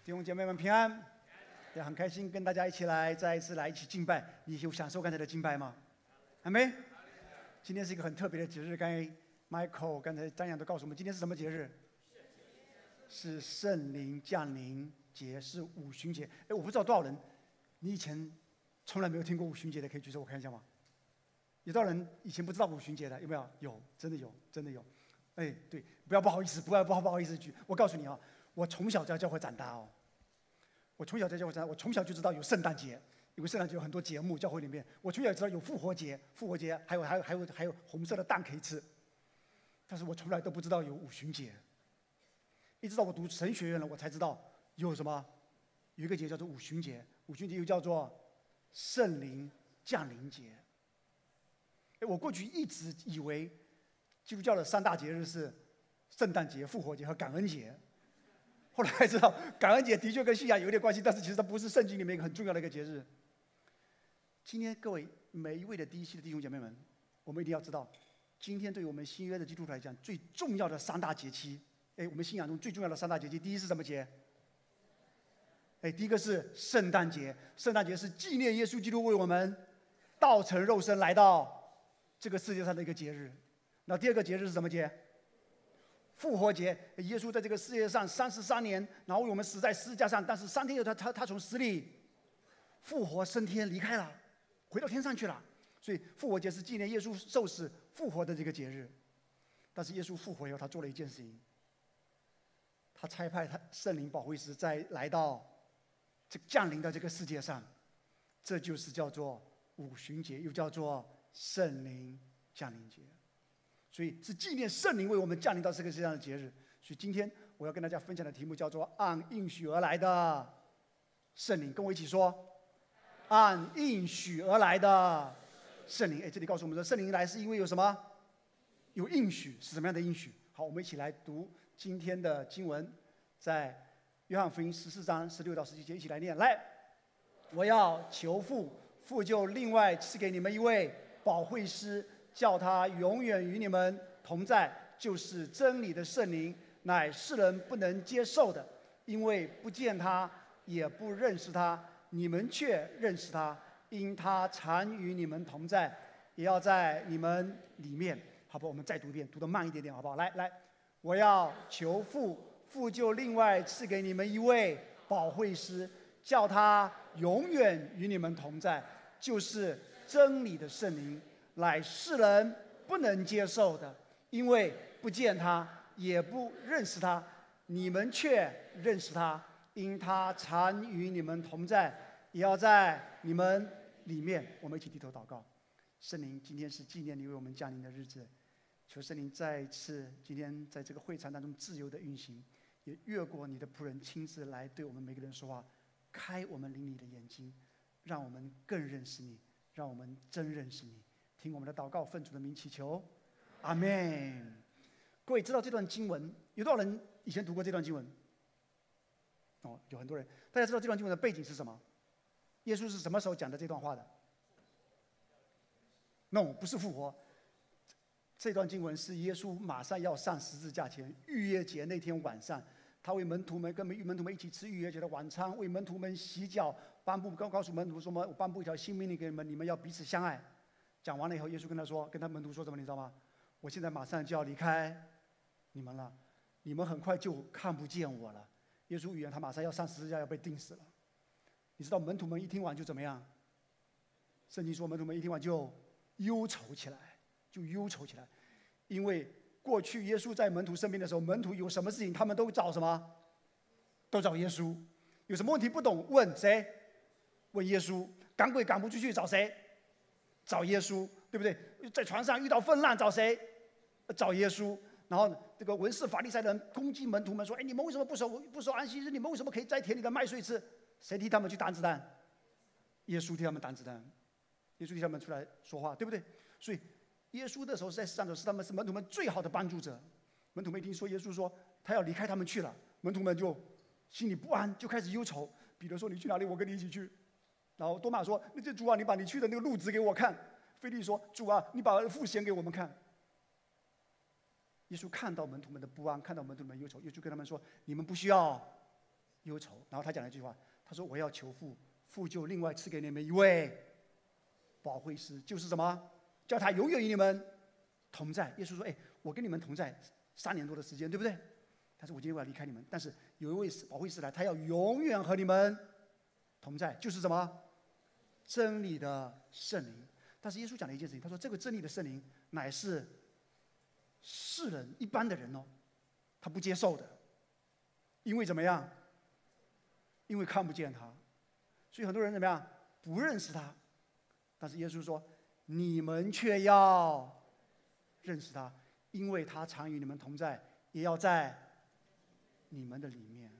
弟兄姐妹们平安，也很开心跟大家一起来再一次来一起敬拜。你有享受刚才的敬拜吗？还没？今天是一个很特别的节日。刚才 Michael 刚才张扬都告诉我们，今天是什么节日？是圣灵降临节，是五旬节。哎，我不知道多少人，你以前从来没有听过五旬节的，可以举手我看一下吗？有多少人以前不知道五旬节的？有没有？有，真的有，真的有。哎，对，不要不好意思，不好意思举。我告诉你啊，我从小在教会长大哦。我从小在教会长大，我从小就知道有圣诞节，因为圣诞节有很多节目，教会里面。我从小知道有复活节，还有红色的蛋可以吃。但是我从来都不知道有五旬节。一直到我读神学院了，我才知道有什么，有一个节叫做五旬节，五旬节又叫做圣灵降临节。我过去一直以为基督教的三大节日是圣诞节、复活节和感恩节。后来才知道，感恩节的确跟信仰有点关系，但是其实它不是圣经里面一个很重要的一个节日。今天各位每一位的第一期的弟兄姐妹们，我们一定要知道，今天对于我们新约的基督徒来讲，最重要的三大节期，我们信仰中最重要的三大节期，第一是什么节？第一个是圣诞节，圣诞节是纪念耶稣基督为我们道成肉身来到这个世界上的一个节日。那第二个节日是什么节？复活节，耶稣在这个世界上33年，然后为我们死在十字架上，但是3天后他从死里复活升天离开了，回到天上去了。所以复活节是纪念耶稣受死复活的这个节日。但是耶稣复活以后，他做了一件事情，他差派他圣灵保惠师再来到降临到这个世界上，这就是叫做五旬节，又叫做圣灵降临节。所以是纪念圣灵为我们降临到这个世界上的节日。所以今天我要跟大家分享的题目叫做“按应许而来的圣灵”，跟我一起说：“按应许而来的圣灵。”这里告诉我们说，圣灵来是因为有什么？有应许，是什么样的应许？好，我们一起来读今天的经文，在约翰福音14章16到17节，一起来念。来，我要求父，父就另外赐给你们一位保惠师，叫他永远与你们同在，就是真理的圣灵，乃世人不能接受的，因为不见他，也不认识他，你们却认识他，因他常与你们同在，也要在你们里面。好不好？我们再读一遍，读得慢一点点，好不好？来，我要求父，父就另外赐给你们一位保惠师，叫他永远与你们同在，就是真理的圣灵，乃世人不能接受的，因为不见他，也不认识他，你们却认识他，因他常与你们同在，也要在你们里面。我们一起低头祷告。圣灵，今天是纪念你为我们降临的日子，求圣灵再一次今天在这个会场当中自由的运行，也越过你的仆人亲自来对我们每个人说话，开我们灵里的眼睛，让我们更认识你，让我们真认识你。听我们的祷告，奉主的名祈求，阿们。各位知道这段经文，有多少人以前读过这段经文？有很多人。大家知道这段经文的背景是什么？耶稣是什么时候讲的这段话的 ？No， 不是复活。这段经文是耶稣马上要上十字架前，逾越节那天晚上，他为门徒们跟门徒们一起吃逾越节的晚餐，为门徒们洗脚，告诉门徒说：“我颁布一条新命令给你们，你们要彼此相爱。”讲完了以后，耶稣跟他门徒说什么？你知道吗？我现在马上就要离开你们了，你们很快就看不见我了。耶稣预言他马上要上十字架，要被钉死了。你知道门徒们一听完就怎么样？圣经说门徒们一听完就忧愁起来，因为过去耶稣在门徒身边的时候，门徒有什么事情他们都找什么？都找耶稣。有什么问题不懂问谁？问耶稣。赶鬼赶不出去找谁？找耶稣，对不对？在船上遇到风浪找谁？找耶稣。然后这个文士法利赛人攻击门徒们说：“你们为什么不守安息日？你们为什么可以摘田里的麦穗吃？”谁替他们去挡子弹？耶稣替他们挡子弹，耶稣替他们出来说话，对不对？所以耶稣的时候在世上的时候，是门徒们最好的帮助者。门徒们一听说耶稣说他要离开他们去了，门徒们就心里不安，就开始忧愁。彼得说：“你去哪里？我跟你一起去。”然后多马说：“那这主啊，你把你去的那个路指给我看。”腓利说：“主啊，你把父显给我们看。”耶稣看到门徒们的不安，看到门徒们的忧愁，耶稣跟他们说：“你们不需要忧愁。然后他讲了一句话，他说：“我要求父，父就另外赐给你们一位保惠师，就是什么？叫他永远与你们同在。”耶稣说：“我跟你们同在3年多的时间，对不对？但是我今天我要离开你们，但是有一位保惠师来，他要永远和你们同在，就是什么？真理的圣灵。”但是耶稣讲了一件事情，他说：“这个真理的圣灵乃是世人一般的人哦，他不接受的，因为怎么样？因为看不见他，所以很多人怎么样？不认识他。但是耶稣说：你们却要认识他，因为他常与你们同在，也要在你们的里面。”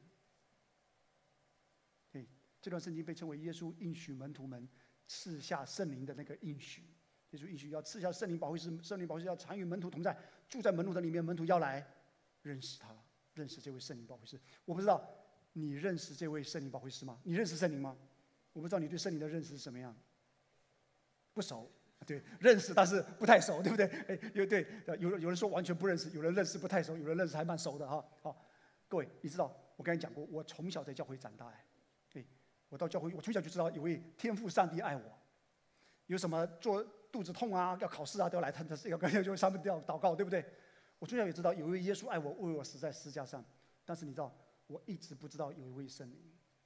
对，这段圣经被称为耶稣应许门徒们赐下圣灵的那个应许。耶稣应许要赐下圣灵保惠师，圣灵保惠师要常与门徒同在，住在门徒的里面，门徒要来认识他，认识这位圣灵保惠师。我不知道你认识这位圣灵保惠师吗？你认识圣灵吗？我不知道你对圣灵的认识是什么样。不熟，对，认识但是不太熟，对不对？对，有人说完全不认识，有人认识不太熟，有人认识还蛮熟的哈。好，各位，你知道我刚才讲过，我从小在教会长大，对，我到教会，我从小就知道有位天父上帝爱我，有什么做肚子痛啊，要考试啊，都要来他要就上面要祷告，对不对？我从小也知道有一位耶稣爱我，为我死在十字架上，但是你知道，我一直不知道有一位圣灵。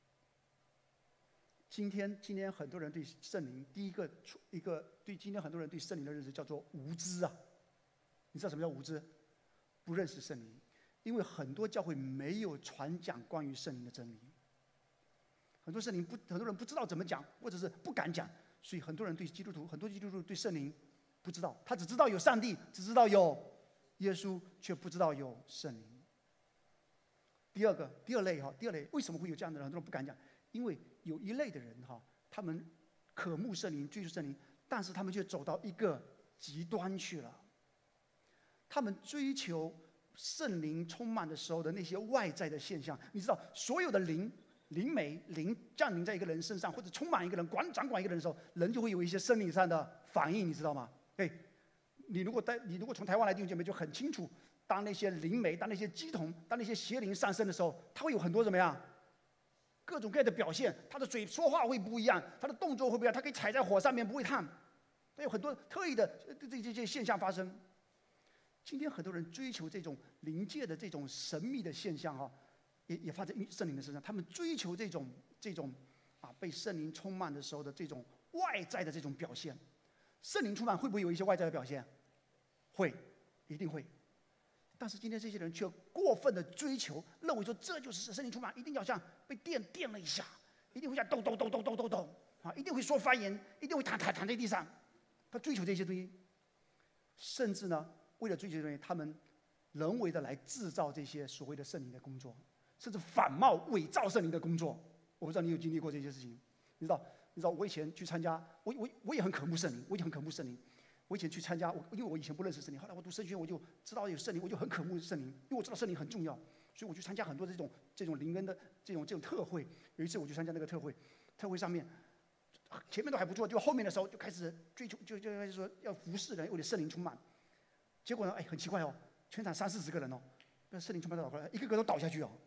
今天很多人对圣灵，第一个对今天很多人对圣灵的认识叫做无知啊！你知道什么叫无知？不认识圣灵，因为很多教会没有传讲关于圣灵的真理，很多人不知道怎么讲，或者是不敢讲，所以很多人对很多基督徒对圣灵不知道，他只知道有上帝，只知道有耶稣，却不知道有圣灵。第二类，为什么会有这样的人？很多人不敢讲，因为有一类的人他们渴慕圣灵，追求圣灵，但是他们却走到一个极端去了。他们追求圣灵充满的时候的那些外在的现象，你知道，所有的灵降临在一个人身上，或者充满一个人、掌管一个人的时候，人就会有一些生理上的反应，你知道吗？你如果从台湾来弟兄姐妹就很清楚，当那些灵媒、当那些乩童、当那些邪灵上升的时候，他会有很多怎么样？各种各样的表现，他的嘴说话会不一样，他的动作会不一样，他可以踩在火上面不会烫，他有很多特异的这些现象发生。今天很多人追求这种灵界的这种神秘的现象也发生在圣灵的身上，他们追求这种被圣灵充满的时候的这种外在的这种表现。圣灵充满会不会有一些外在的表现？会，一定会。但是今天这些人却过分的追求，认为说这就是圣灵充满，一定要像被电了一下，一定会像抖一定会说方言，一定会躺在地上。他追求这些东西，甚至呢，为了追求这些东西，他们人为的来制造这些所谓的圣灵的工作，甚至反冒伪造圣灵的工作。我不知道你有经历过这些事情。你知道我以前去参加，我也很渴慕圣灵，我以前去参加，因为我以前不认识圣灵，后来我读神学院，我就知道有圣灵，我就很渴慕圣灵，因为我知道圣灵很重要，所以我去参加很多这种灵恩的这种特会。有一次我去参加那个特会上面，前面都还不错，就后面的时候就开始追求，就开始说要服侍人，有点圣灵充满。结果呢，很奇怪全场30-40个人那圣灵充满倒过来，一个个都倒下去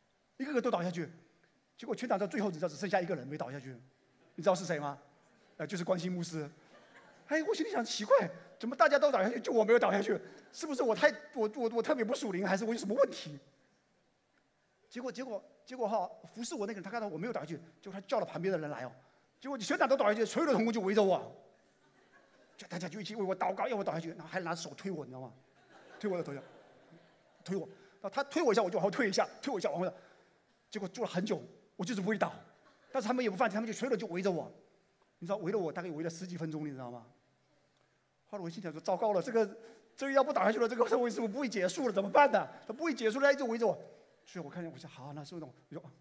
结果全场到最后只剩下一个人没倒下去，你知道是谁吗？就是关心牧师。我心里想，奇怪，怎么大家都倒下去，就我没有倒下去？是不是我特别不属灵，还是我有什么问题？结果服侍我那个人，他看到我没有倒下去，结果他叫了旁边的人来结果全场都倒下去，所有的同工就围着我，大家就一起为我祷告，要我倒下去，然后还拿手推我，你知道吗？推我的头下，推我，他推我一下，我就往后退一下，推我一下往后退。结果做了很久，我就是不会倒，但是他们也不放弃，他们就所有人就围着我，你知道围了我大概围了10几分钟，你知道吗？后来我心想说，糟糕了，这个要不倒下去了，这个社会是不是不会结束了？怎么办呢？他不会结束了，一直围着我，所以我看见，我想好，那是那种，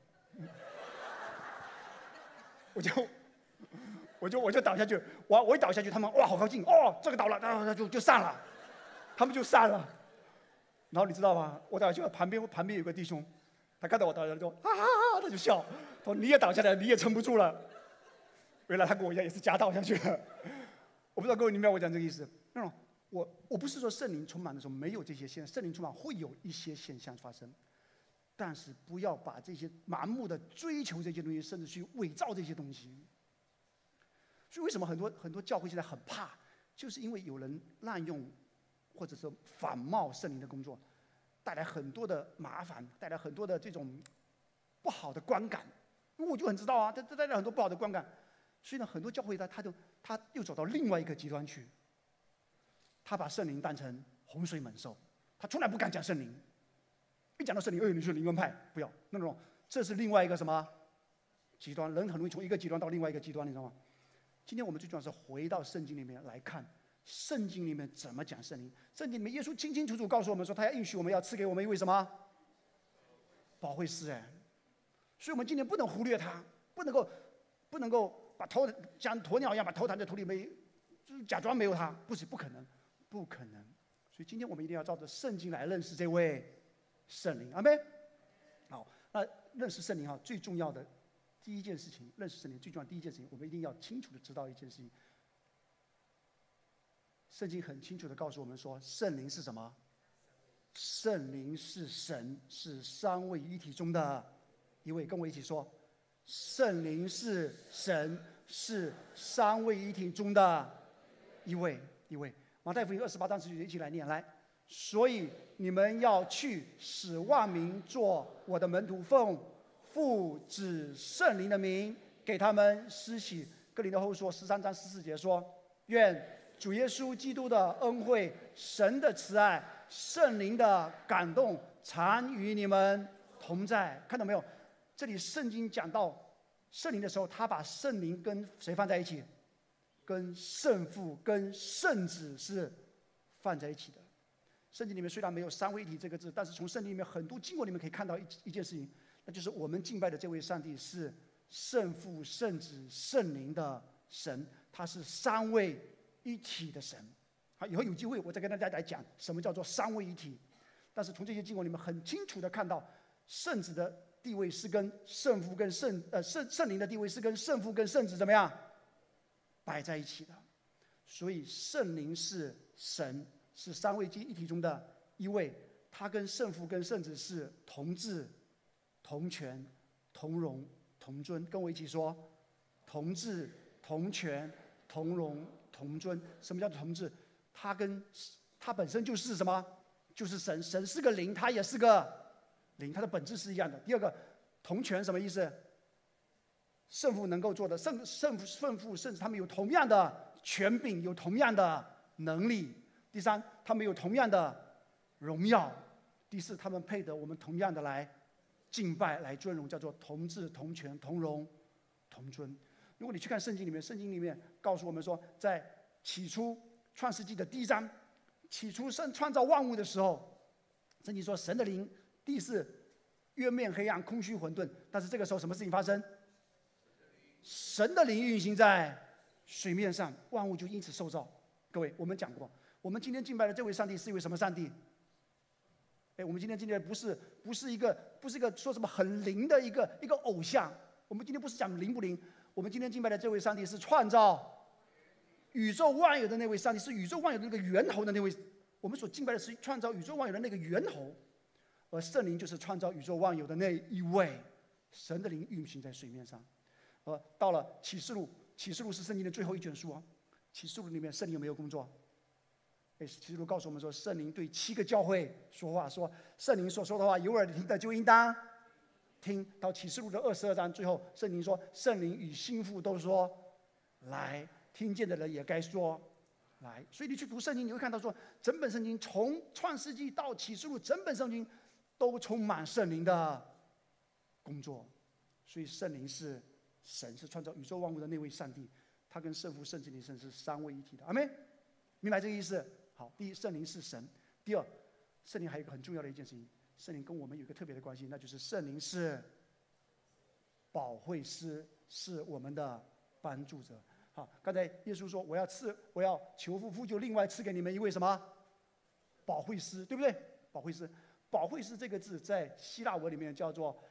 我就倒下去，我一倒下去，他们哇好高兴这个倒了，然后就散了，他们就散了。然后你知道吗？我倒下去，旁边有个弟兄，他看到我倒下来，就他就笑，他说你也倒下来，你也撑不住了。原来他跟我一样也是假倒下去了。我不知道各位明白我讲这个意思。那种我不是说圣灵充满的时候没有这些现象，圣灵充满会有一些现象发生， 但是不要把这些盲目的追求这些东西，甚至去伪造这些东西。所以为什么很多教会现在很怕，就是因为有人滥用或者说仿冒圣灵的工作，带来很多的麻烦，带来很多的这种不好的观感。因为我就很知道啊，这带来很多不好的观感。所以呢，很多教会他又走到另外一个极端去，他把圣灵当成洪水猛兽，他从来不敢讲圣灵。一讲到圣灵，你是灵恩派，不要那种，这是另外一个什么极端？人很容易从一个极端到另外一个极端，你知道吗？今天我们最重要是回到圣经里面来看，圣经里面怎么讲圣灵？圣经里面耶稣清清楚楚告诉我们说，他要应许我们要赐给我们一位什么保惠师？所以我们今天不能忽略他，不能够把头像鸵鸟一样把头躺在土里面，就是假装没有他，不可能，不可能。所以今天我们一定要照着圣经来认识这位圣灵，阿们。好，那认识圣灵哈，最重要的第一件事情，认识圣灵最重要的第一件事情，我们一定要清楚的知道一件事情。圣经很清楚的告诉我们说，圣灵是什么？圣灵是神，是三位一体中的一位。跟我一起说，圣灵是神，是三位一体中的一位。马太福音28章19节，一起来念来。所以你们要去，使万民做我的门徒，奉父子圣灵的名给他们施洗。哥林多后书13章14节说，愿主耶稣基督的恩惠、神的慈爱、圣灵的感动常与你们同在。看到没有？这里圣经讲到圣灵的时候，他把圣灵跟谁放在一起？跟圣父、跟圣子是放在一起的。圣经里面虽然没有三位一体这个字，但是从圣经里面很多经文里面可以看到一件事情，那就是我们敬拜的这位上帝是圣父、圣子、圣灵的神，他是三位一体的神。好，以后有机会我再跟大家来讲什么叫做三位一体。但是从这些经文里面很清楚的看到，圣子的地位是跟圣父跟圣灵的地位是跟圣父跟圣子怎么样摆在一起的。所以圣灵是神，是三位一体中的一位，他跟圣父跟圣子是同质、同权、同荣、同尊。跟我一起说，同质、同权、同荣、同尊。什么叫同质？他本身就是什么？就是神，神是个灵，他也是个灵，他的本质是一样的。第二个，同权什么意思？圣父能够做的，圣父、圣子他们有同样的权柄，有同样的能力。第三，他们有同样的荣耀。第四，他们配得我们同样的来敬拜、来尊荣，叫做同质、同权、同荣、同尊。如果你去看圣经里面，圣经里面告诉我们说，在起初创世纪的第1章，起初神创造万物的时候，圣经说神的灵，地是月面黑暗，空虚混沌。但是这个时候什么事情发生？神的灵运行在水面上，万物就因此受造。各位，我们讲过，我们今天敬拜的这位上帝是一位什么上帝？我们今天敬拜不是一个说什么很灵的一个偶像。我们今天不是讲灵不灵，我们今天敬拜的这位上帝是创造宇宙万有的那位上帝，是宇宙万有的那个源头的那位。我们所敬拜的是创造宇宙万有的那个源头，而圣灵就是创造宇宙万有的那一位。神的灵运行在水面上。到了启示录，启示录是圣经的最后一卷书啊。启示录里面圣灵有没有工作？启示录告诉我们说，圣灵对7个教会说话，说圣灵所说的话，有耳听的就应当听。到启示录的22章最后，圣灵说，圣灵与心腹都说来，听见的人也该说来。所以你去读圣经，你会看到说，整本圣经从创世纪到启示录，整本圣经都充满圣灵的工作。所以圣灵是神，是创造宇宙万物的那位上帝，他跟圣父、圣子、灵神是三位一体的。阿们，明白这个意思？好，第一，圣灵是神；第二，圣灵还有一个很重要的一件事情，圣灵跟我们有一个特别的关系，那就是圣灵是保惠师，是我们的帮助者。好，刚才耶稣说，我要求父就另外赐给你们一位什么保惠师，对不对？保惠师，保惠师这个字在希腊文里面叫做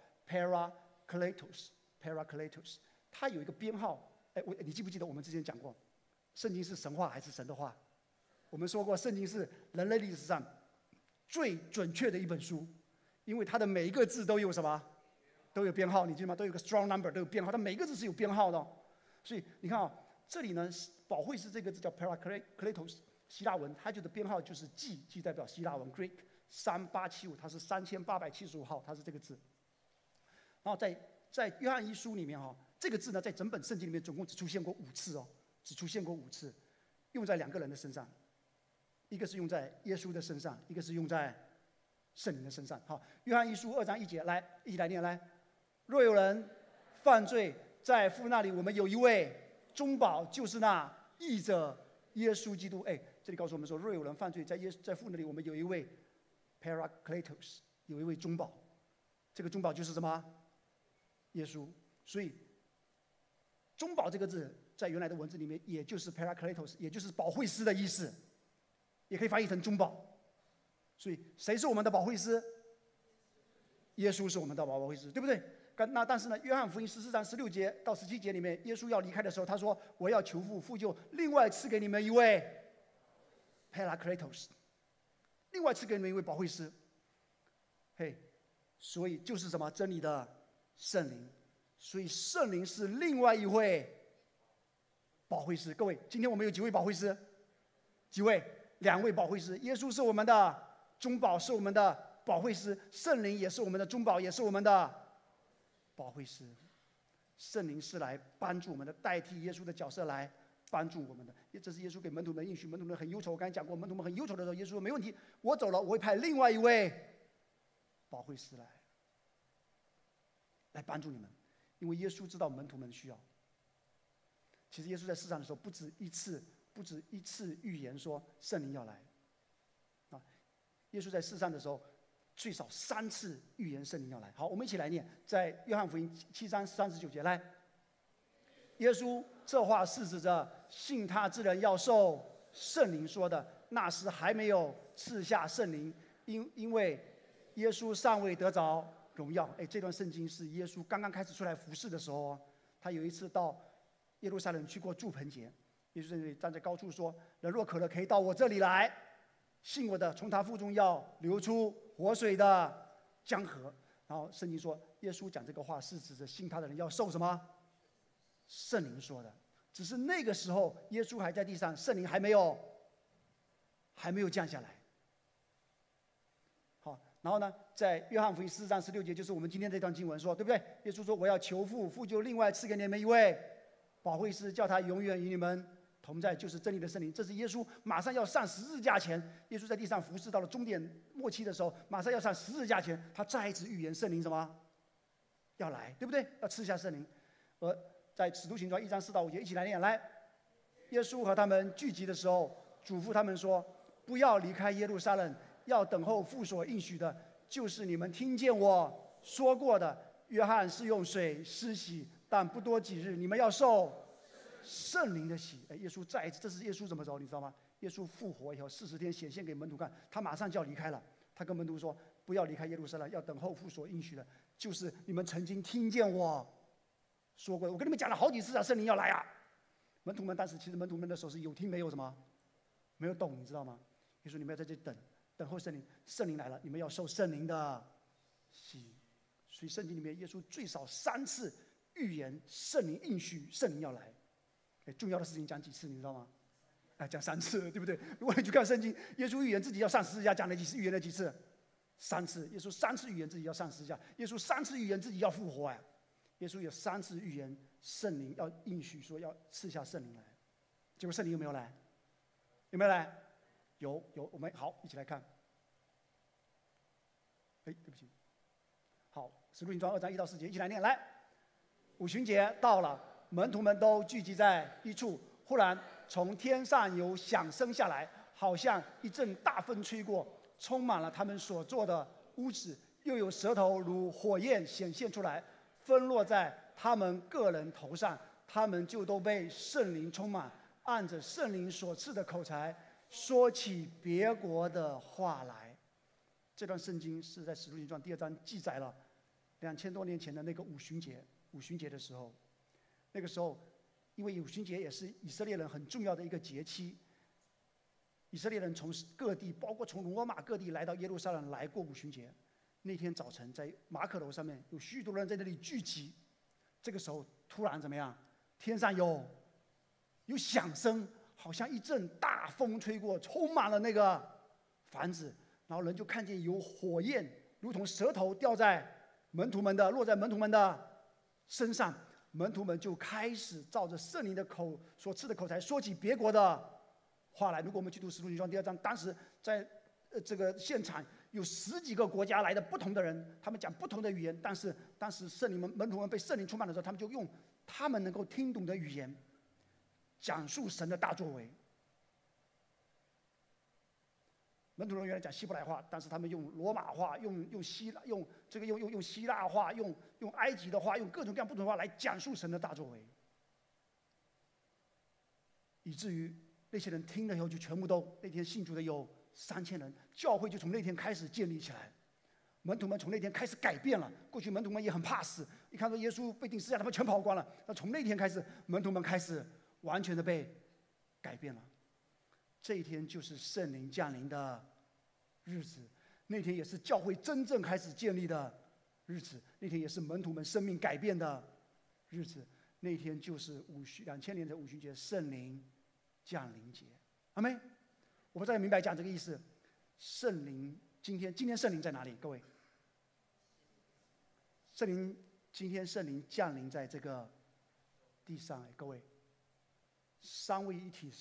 parakletos， 它有一个编号。你记不记得我们之前讲过，圣经是神话还是神的话？我们说过，圣经是人类历史上最准确的一本书， 因为它的每一个字都有什么？都有编号，你记得吗？都有个 strong number， 都有编号，它每一个字是有编号的哦。所以你看啊，这里呢，保惠师这个字叫 parakletos， 希腊文，它的编号就是 G 代表希腊文 Greek 3875，它是3875号，它是这个字。然后在约翰一书里面哈，这个字呢，在整本圣经里面总共只出现过5次哦，只出现过5次，用在2个人的身上，一个是用在耶稣的身上，一个是用在圣灵的身上。好，约翰一书2章1节，来，一起来念来。若有人犯罪，在父那里，我们有一位中保，就是那义者耶稣基督。哎，这里告诉我们说，若有人犯罪，在父那里，我们有一位 parakletos， 有一位中保。这个中保就是什么？耶稣。所以中保这个字在原来的文字里面，也就是 parakletos， 也就是保惠师的意思，也可以翻译成中保。所以谁是我们的保惠师？耶稣是我们的保惠师，对不对？但是呢，约翰福音14章16节到17节里面，耶稣要离开的时候，他说：“我要求父，父就另外赐给你们一位 parakletos， 另外赐给你们一位保惠师。”嘿，所以就是什么？真理的圣灵。所以圣灵是另外一位保惠师。各位，今天我们有几位保惠师？几位？2位保惠师。耶稣是我们的中保，是我们的保惠师；圣灵也是我们的中保，也是我们的保惠师。圣灵是来帮助我们的，代替耶稣的角色来帮助我们的。这是耶稣给门徒们的应许。门徒们很忧愁，我刚才讲过，门徒们很忧愁的时候，耶稣说：“没问题，我走了，我会派另外一位保惠师来帮助你们。”因为耶稣知道门徒们的需要。其实耶稣在世上的时候，不止一次预言说圣灵要来。啊，耶稣在世上的时候，最少3次预言圣灵要来。好，我们一起来念，在约翰福音7章39节，来。耶稣这话是指着信他之人要受圣灵说的，那时还没有赐下圣灵，因为耶稣尚未得着荣耀。哎，这段圣经是耶稣刚刚开始出来服侍的时候，他有一次到耶路撒冷去过住棚节，耶稣在那里站在高处说：“人若渴了，可以到我这里来，信我的，从他腹中要流出活水的江河。”然后圣经说，耶稣讲这个话是指着信他的人要受什么？圣灵说的。只是那个时候耶稣还在地上，圣灵还没有降下来。好，然后呢，在约翰福音4章16节，就是我们今天这段经文说，对不对？耶稣说：“我要求父，父就另外赐给你们一位保惠师，叫他永远与你们同在，就是真理的圣灵。”这是耶稣马上要上十字架前，耶稣在地上服侍到了终点末期的时候，马上要上十字架前，他再一次预言圣灵什么要来，对不对？要赐下圣灵。而在使徒行传1章4到5节，一起来念。来，耶稣和他们聚集的时候，嘱咐他们说：“不要离开耶路撒冷，要等候父所应许的，就是你们听见我说过的。约翰是用水施洗，但不多几日，你们要受圣灵的洗。”耶稣再一次，这是耶稣怎么走？你知道吗？耶稣复活以后40天显现给门徒看，他马上就要离开了。他跟门徒说：“不要离开耶路撒冷，要等候父所应许的，就是你们曾经听见我说过的。我跟你们讲了好几次啊，圣灵要来啊！”门徒们当时其实门徒们的手是有听没有什么，没有动，你知道吗？耶稣你们要在这里等候圣灵，圣灵来了，你们要受圣灵的洗。所以圣经里面耶稣最少3次预言圣灵应许圣灵要来。重要的事情讲几次你知道吗？讲3次，对不对？如果你去看圣经，耶稣预言自己要上十字架，讲了几次？预言了几次？3次。耶稣3次预言自己要上十字架，耶稣3次预言自己要复活。耶稣有3次预言圣灵要应许说要赐下圣灵来，结果圣灵有没有来？有没有来？有。我们好一起来看。对不起。好，使徒行传2章1到4节，一起来念。来，五旬节到了，门徒们都聚集在一处，忽然从天上有响声下来，好像一阵大风吹过，充满了他们所坐的屋子，又有舌头如火焰显现出来，分落在他们个人头上，他们就都被圣灵充满，按着圣灵所赐的口才，说起别国的话来。这段圣经是在使徒行传2章记载了2000多年前的那个五旬节的时候。那个时候因为五旬节也是以色列人很重要的一个节期，以色列人从各地，包括从罗马各地来到耶路撒冷来过五旬节。 那天早晨在马可楼上面有许多人在那里聚集，这个时候突然怎么样？天上有响声，好像一阵大风吹过，充满了那个房子，然后人就看见有火焰，如同舌头落在门徒们的身上，门徒们就开始照着圣灵的所赐的口才说起别国的话来。如果我们去读《使徒行传》第2章，当时在这个现场有10几个国家来的不同的人，他们讲不同的语言，但是当时门徒们被圣灵充满的时候，他们就用他们能够听懂的语言讲述神的大作为。门徒们原来讲希伯来话，但是他们用罗马话、用希腊话、用埃及的话、用各种各样不同的话来讲述神的大作为，以至于那些人听了以后就全部都那天信主的有3000人，教会就从那天开始建立起来。门徒们从那天开始改变了，过去门徒们也很怕死，一看到耶稣被钉十字架，他们全跑光了。那从那天开始，门徒们开始完全的被改变了。这一天就是圣灵降临的日子，那天也是教会真正开始建立的日子，那天也是门徒们生命改变的日子，那天就是2000年的五旬节，圣灵降临节。阿们。我不知道明白讲这个意思。圣灵今天圣灵在哪里？各位，今天圣灵降临在这个地上。各位，三位一体的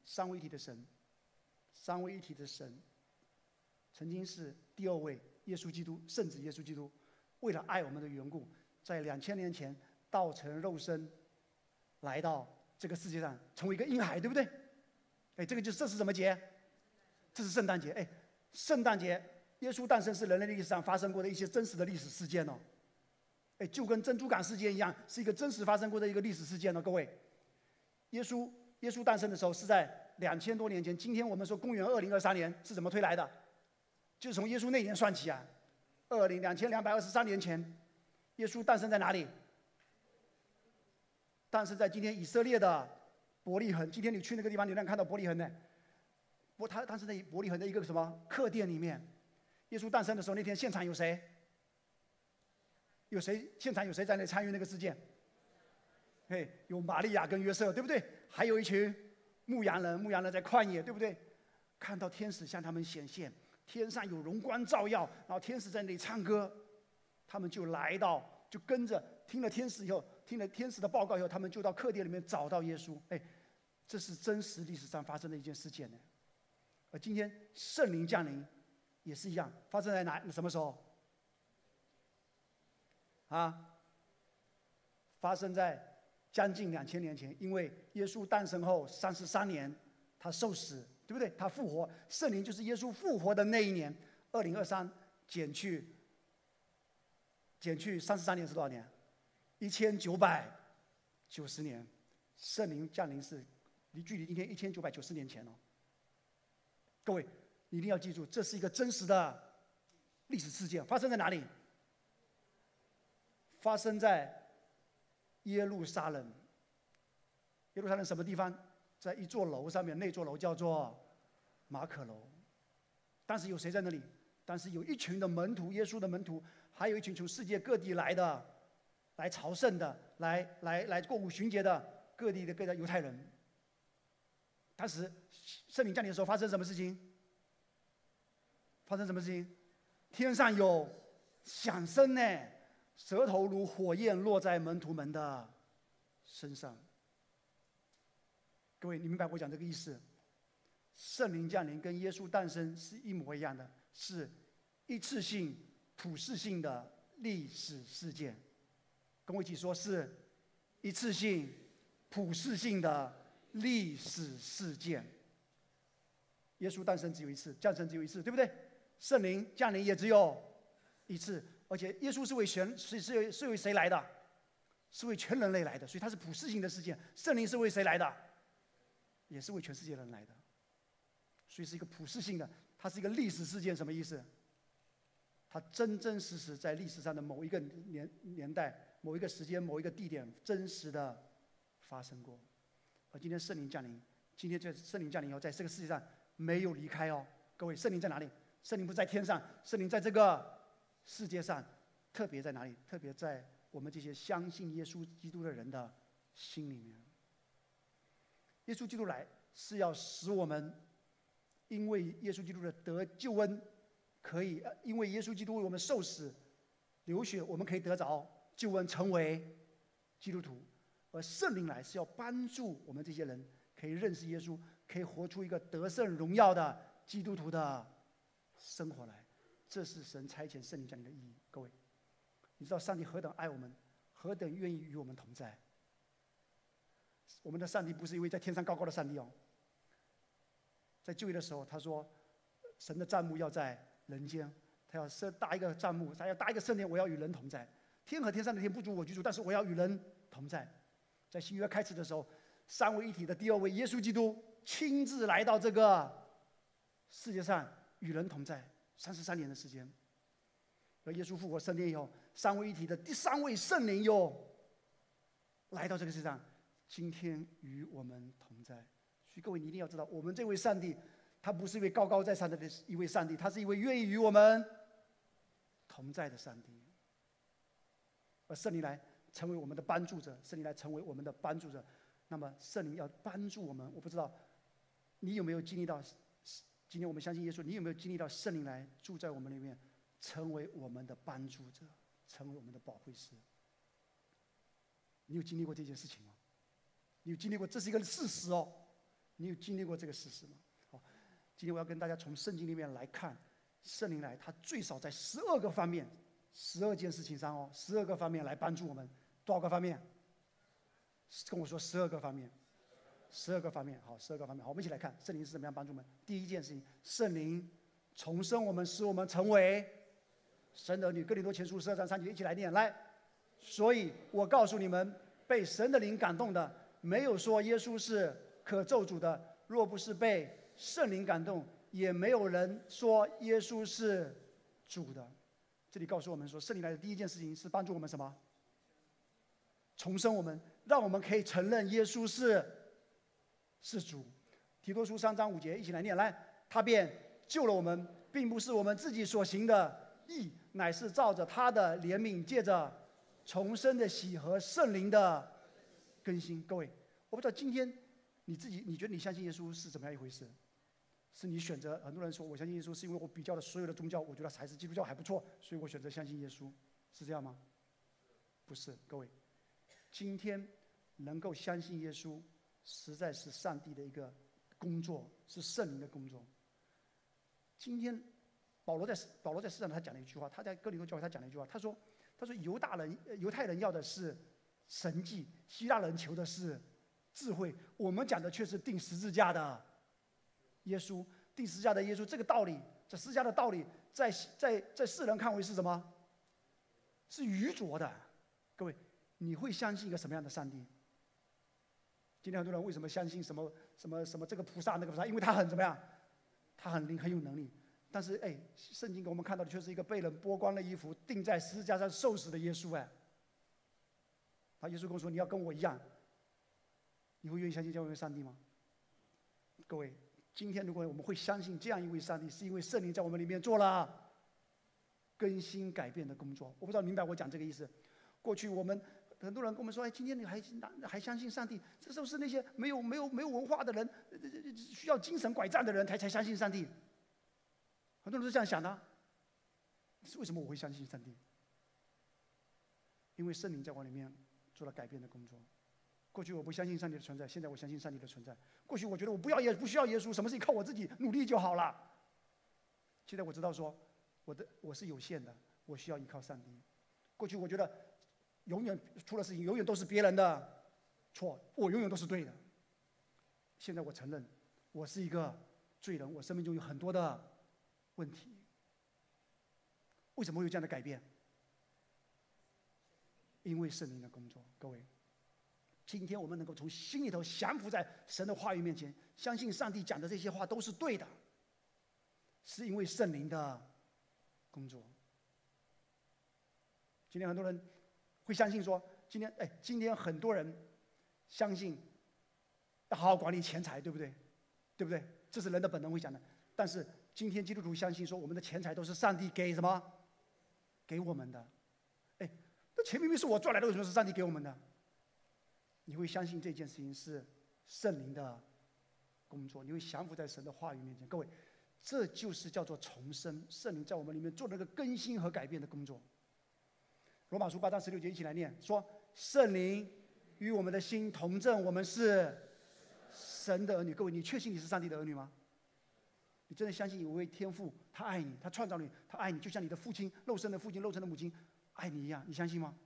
神，曾经是第2位耶稣基督，圣子耶稣基督，为了爱我们的缘故，在2000年前道成肉身，来到这个世界上，成为一个婴孩，对不对？这是什么节？这是圣诞节。圣诞节，耶稣诞生是人类历史上发生过的一些真实的历史事件哦。就跟珍珠港事件一样，是一个真实发生过的一个历史事件哦。各位，耶稣诞生的时候是在2000多年前。今天我们说公元2023年是怎么推来的？就是从耶稣那年算起啊。2223年前，耶稣诞生在哪里？诞生在今天以色列的伯利恒。今天你去那个地方，你能看到伯利恒呢？他当时在伯利恒的一个什么客店里面。耶稣诞生的时候，那天现场有谁？现场有谁在那参与那个事件？有玛利亚跟约瑟，对不对？还有一群牧羊人在旷野，对不对？看到天使向他们显现，天上有荣光照耀，然后天使在那里唱歌，他们就来到，就跟着听了天使的报告以后，他们就到客店里面找到耶稣。这是真实历史上发生的一件事件呢。而今天圣灵降临也是一样，发生在什么时候？发生在将近2000年前，因为耶稣诞生后33年，他受死，对不对？他复活，圣灵就是耶稣复活的那一年。2023减去33年是多少年？1990年。圣灵降临是距离今天1990年前哦。各位，你一定要记住，这是一个真实的历史事件，发生在哪里？发生在耶路撒冷。耶路撒冷什么地方？在一座楼上面，那座楼叫做马可楼。当时有谁在那里？当时有一群的门徒，耶稣的门徒，还有一群从世界各地来的，来朝圣的，来过五旬节的各地的犹太人。当时圣灵降临的时候，发生什么事情？天上有响声呢，舌头如火焰落在门徒们的身上。各位，你明白我讲这个意思？圣灵降临跟耶稣诞生是一模一样的，是一次性、普世性的历史事件。跟我一起说，是一次性、普世性的历史事件。耶稣诞生只有一次，降生只有一次，对不对？圣灵降临也只有一次，而且耶稣是为谁来的？是为全人类来的，所以它是普世性的事件。圣灵是为谁来的？也是为全世界人来的，所以是一个普世性的，它是一个历史事件。什么意思？它真真实实在历史上的某一个年代、某一个时间、某一个地点真实的发生过。而今天圣灵降临，今天这圣灵降临以后，在这个世界上没有离开哦。各位，圣灵在哪里？圣灵不在天上，圣灵在这个世界上特别在哪里？特别在我们这些相信耶稣基督的人的心里面。耶稣基督来是要使我们因为耶稣基督的得救恩，可以因为耶稣基督为我们受死流血，我们可以得着救恩，成为基督徒。而圣灵来是要帮助我们这些人可以认识耶稣，可以活出一个得胜荣耀的基督徒的生活来。这是神差遣圣灵降临的意义。各位，你知道上帝何等爱我们，何等愿意与我们同在。我们的上帝不是一位在天上高高的上帝哦。在旧约的时候，他说神的帐幕要在人间，他要搭一个帐幕，他要搭一个圣殿，我要与人同在。天和天上的天不足我居住，但是我要与人同在。在新约开始的时候，三位一体的第二位耶稣基督亲自来到这个世界上，与人同在33年的时间。而耶稣复活升天以后，三位一体的第三位圣灵又来到这个世上，今天与我们同在。所以各位，你一定要知道，我们这位上帝，他不是一位高高在上的一位上帝，他是一位愿意与我们同在的上帝。而圣灵来成为我们的帮助者，圣灵来成为我们的帮助者。那么圣灵要帮助我们，我不知道你有没有经历到，今天我们相信耶稣，你有没有经历到圣灵来住在我们里面，成为我们的帮助者，成为我们的保惠师？你有经历过这件事情吗？你有经历过？这是一个事实哦。你有经历过这个事实吗？好，今天我要跟大家从圣经里面来看，圣灵来，他最少在12个方面，12件事情上哦，12个方面来帮助我们。多少个方面？跟我说12个方面。12个方面，好，12个方面，好，我们一起来看圣灵是怎么样帮助我们。第一件事情，圣灵重生我们，使我们成为神的儿女。哥林多前书12章3节，一起来念，来。所以我告诉你们，被神的灵感动的，没有说耶稣是可咒诅的，若不是被圣灵感动，也没有人说耶稣是主的。这里告诉我们说，圣灵来的第一件事情是帮助我们什么？重生我们，让我们可以承认耶稣是主。提多书3章5节，一起来念，来。他便救了我们，并不是我们自己所行的义，乃是照着他的怜悯，借着重生的喜和圣灵的更新。各位，我不知道今天你觉得你相信耶稣是怎么样一回事？是你选择？很多人说我相信耶稣是因为我比较了所有的宗教，我觉得还是基督教还不错，所以我选择相信耶稣，是这样吗？不是，各位，今天能够相信耶稣，实在是上帝的一个工作，是圣灵的工作。今天保罗在世上他讲了一句话，他在哥林多教会他讲了一句话，他说犹太人要的是神迹，希腊人求的是智慧，我们讲的却是钉十字架的耶稣。钉十字架的耶稣，这个道理，这十字架的道理，在世人看为是什么？是愚拙的。各位，你会相信一个什么样的上帝？今天很多人为什么相信什么这个菩萨那个菩萨？因为他很怎么样？他很有能力。但是圣经给我们看到的却是一个被人剥光了衣服，钉在十字架上受死的耶稣。耶稣跟我说：“你要跟我一样，你会愿意相信这样一位上帝吗？”各位，今天如果我们会相信这样一位上帝，是因为圣灵在我们里面做了更新改变的工作。我不知道明白我讲这个意思。过去我们很多人跟我们说：“今天你还相信上帝？这时候是那些没有文化的人，需要精神拐杖的人才相信上帝。”很多人是这样想的。是为什么我会相信上帝？因为圣灵在我里面做了改变的工作。过去我不相信上帝的存在，现在我相信上帝的存在。过去我觉得我不需要耶稣，什么事情靠我自己努力就好了。现在我知道说，我是有限的，我需要依靠上帝。过去我觉得永远出了事情，永远都是别人的错，我永远都是对的。现在我承认，我是一个罪人，我生命中有很多的问题。为什么会有这样的改变？因为圣灵的工作。各位，今天我们能够从心里头降服在神的话语面前，相信上帝讲的这些话都是对的，是因为圣灵的工作。今天很多人会相信说，今天很多人相信要好好管理钱财，对不对？对不对？这是人的本能会讲的。但是今天基督徒相信说，我们的钱财都是上帝给什么？ 给我们的。哎，那钱明明是我赚来的，为什么是上帝给我们的？你会相信这件事情是圣灵的工作，你会降服在神的话语面前。各位，这就是叫做重生，圣灵在我们里面做了个更新和改变的工作。罗马书8章16节，一起来念，说圣灵与我们的心同证，我们是神的儿女。各位，你确信你是上帝的儿女吗？你真的相信有一位天父，他爱你，他创造你，他爱你，就像你的父亲、肉身的父亲、肉身的母亲爱你一样，你相信吗？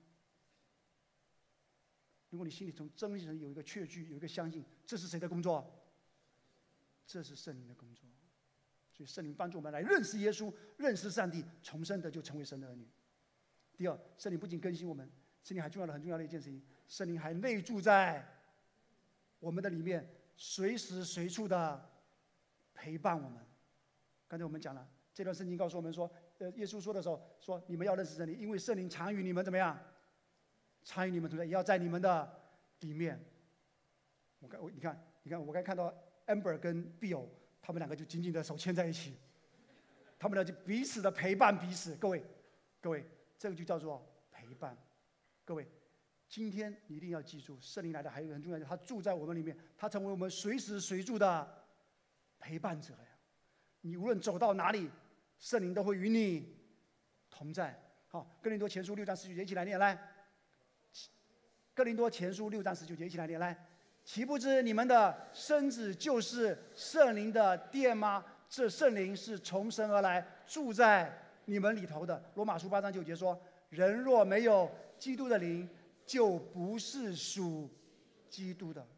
如果你心里从真实有一个确据，有一个相信，这是谁的工作？这是圣灵的工作。所以圣灵帮助我们来认识耶稣，认识上帝，重生的就成为神的儿女。第二，圣灵不仅更新我们，圣灵还很重要的一件事情，圣灵还内住在我们的里面，随时随处的陪伴我们。刚才我们讲了，这段圣经告诉我们说，耶稣说的时候说，你们要认识圣灵，因为圣灵常与你们怎么样？常与你们同在，也要在你们的里面。你看，我刚看到 Amber 跟 Bill 他们两个就紧紧的手牵在一起，他们俩就彼此的陪伴彼此。各位，这个就叫做陪伴。各位，今天你一定要记住，圣灵来的还有一个很重要的，他住在我们里面，他成为我们随时随地的陪伴者呀。你无论走到哪里，圣灵都会与你同在。好，哥林多前书6章19节，一起来念来。哥林多前书6章19节，一起来念来。岂不知你们的身子就是圣灵的殿吗？这圣灵是从神而来，住在你们里头的。罗马书8章9节说：人若没有基督的灵，就不是属基督的。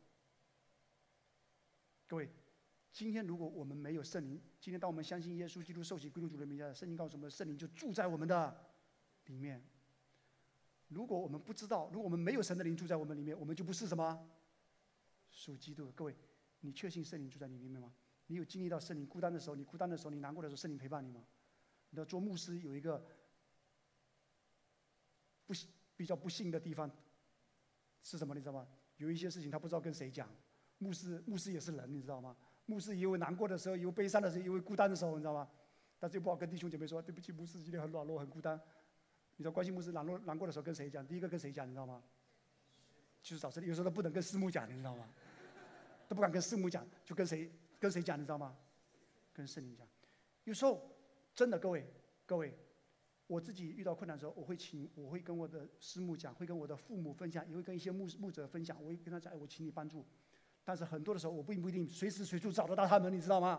各位，今天如果我们没有圣灵，今天当我们相信耶稣基督受洗归入主的名下，圣经告诉我们，圣灵就住在我们的里面。如果我们不知道，如果我们没有神的灵住在我们里面，我们就不是什么属基督的。各位，你确信圣灵住在你里面吗？你有经历到圣灵孤单的时候，你难过的时候，圣灵陪伴你吗？你知道做牧师有一个比较不幸的地方是什么？你知道吗？有一些事情他不知道跟谁讲。牧师也是人，你知道吗？牧师也有难过的时候，也有悲伤的时候，也有孤单的时候，你知道吗？但是又不好跟弟兄姐妹说，对不起，牧师今天很软弱，很孤单。你知道关心牧师难过的时候跟谁讲？第一个跟谁讲？你知道吗？就是找圣灵。有时候他不能跟师母讲，你知道吗？他不敢跟师母讲，就跟谁讲？你知道吗？跟圣灵讲。有时候真的，各位，我自己遇到困难的时候，我会跟我的师母讲，会跟我的父母分享，也会跟一些牧者分享，我会跟他讲，我请你帮助。但是很多的时候，我并不一定随时随地找得到他们，你知道吗？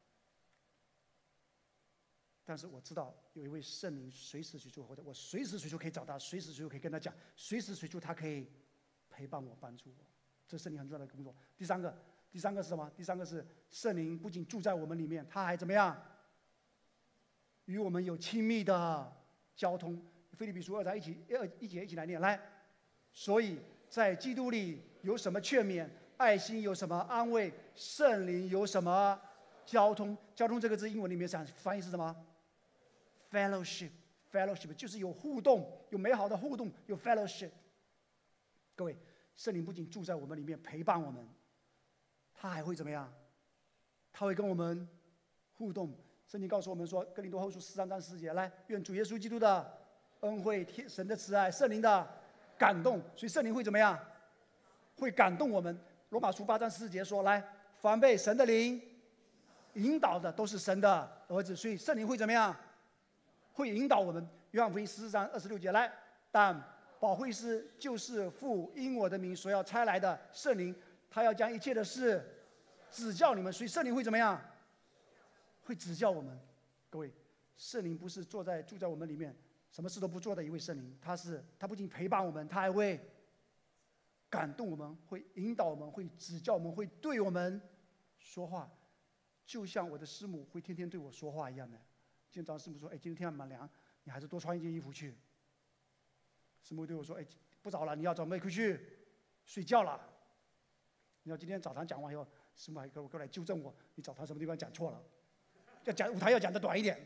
但是我知道有一位圣灵随时随地活着，我随时随地可以找他，随时随地可以跟他讲，随时随地他可以陪伴我、帮助我。这是圣灵很重要的工作。第三个是什么？第三个是圣灵不仅住在我们里面，他还怎么样？与我们有亲密的交通。腓立比书2章1节一起来念来。所以在基督里有什么劝勉？爱心有什么安慰？圣灵有什么交通？交通这个字英文里面想翻译是什么？ fellowship 就是有互动，有美好的互动，有 fellowship。各位，圣灵不仅住在我们里面陪伴我们，他还会怎么样？他会跟我们互动。圣经告诉我们说，哥林多后书13章14节，来，愿主耶稣基督的恩惠、神的慈爱、圣灵的感动，所以圣灵会怎么样？会感动我们。罗马书8章14节说，来，凡被神的灵引导的，都是神的儿子，所以圣灵会怎么样？会引导我们。约翰福音14章26节，来，但保惠师就是父因我的名所要差来的圣灵，他要将一切的事指教你们。所以圣灵会怎么样？会指教我们。各位，圣灵不是住在我们里面什么事都不做的一位圣灵，他不仅陪伴我们，他还会感动我们，会引导我们，会指教我们，会对我们说话，就像我的师母会天天对我说话一样的。今天早上师母说：“哎，今天天蛮凉，你还是多穿一件衣服去。”师母对我说：“哎，不早了，你要准备回去睡觉了。”你知道今天早堂讲完以后，师母还过来纠正我：“你早堂什么地方讲错了？舞台要讲得短一点。”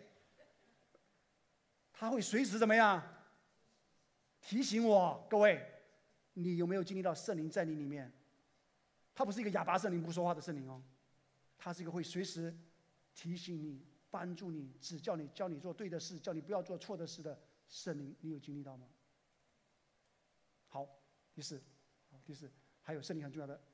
他会随时怎么样提醒我？各位，你有没有经历到圣灵在你里面？他不是一个哑巴圣灵，不说话的圣灵哦，他是一个会随时提醒你、帮助你、指教你、教你做对的事、叫你不要做错的事的圣灵，你有经历到吗？好，第四，还有圣灵很重要的，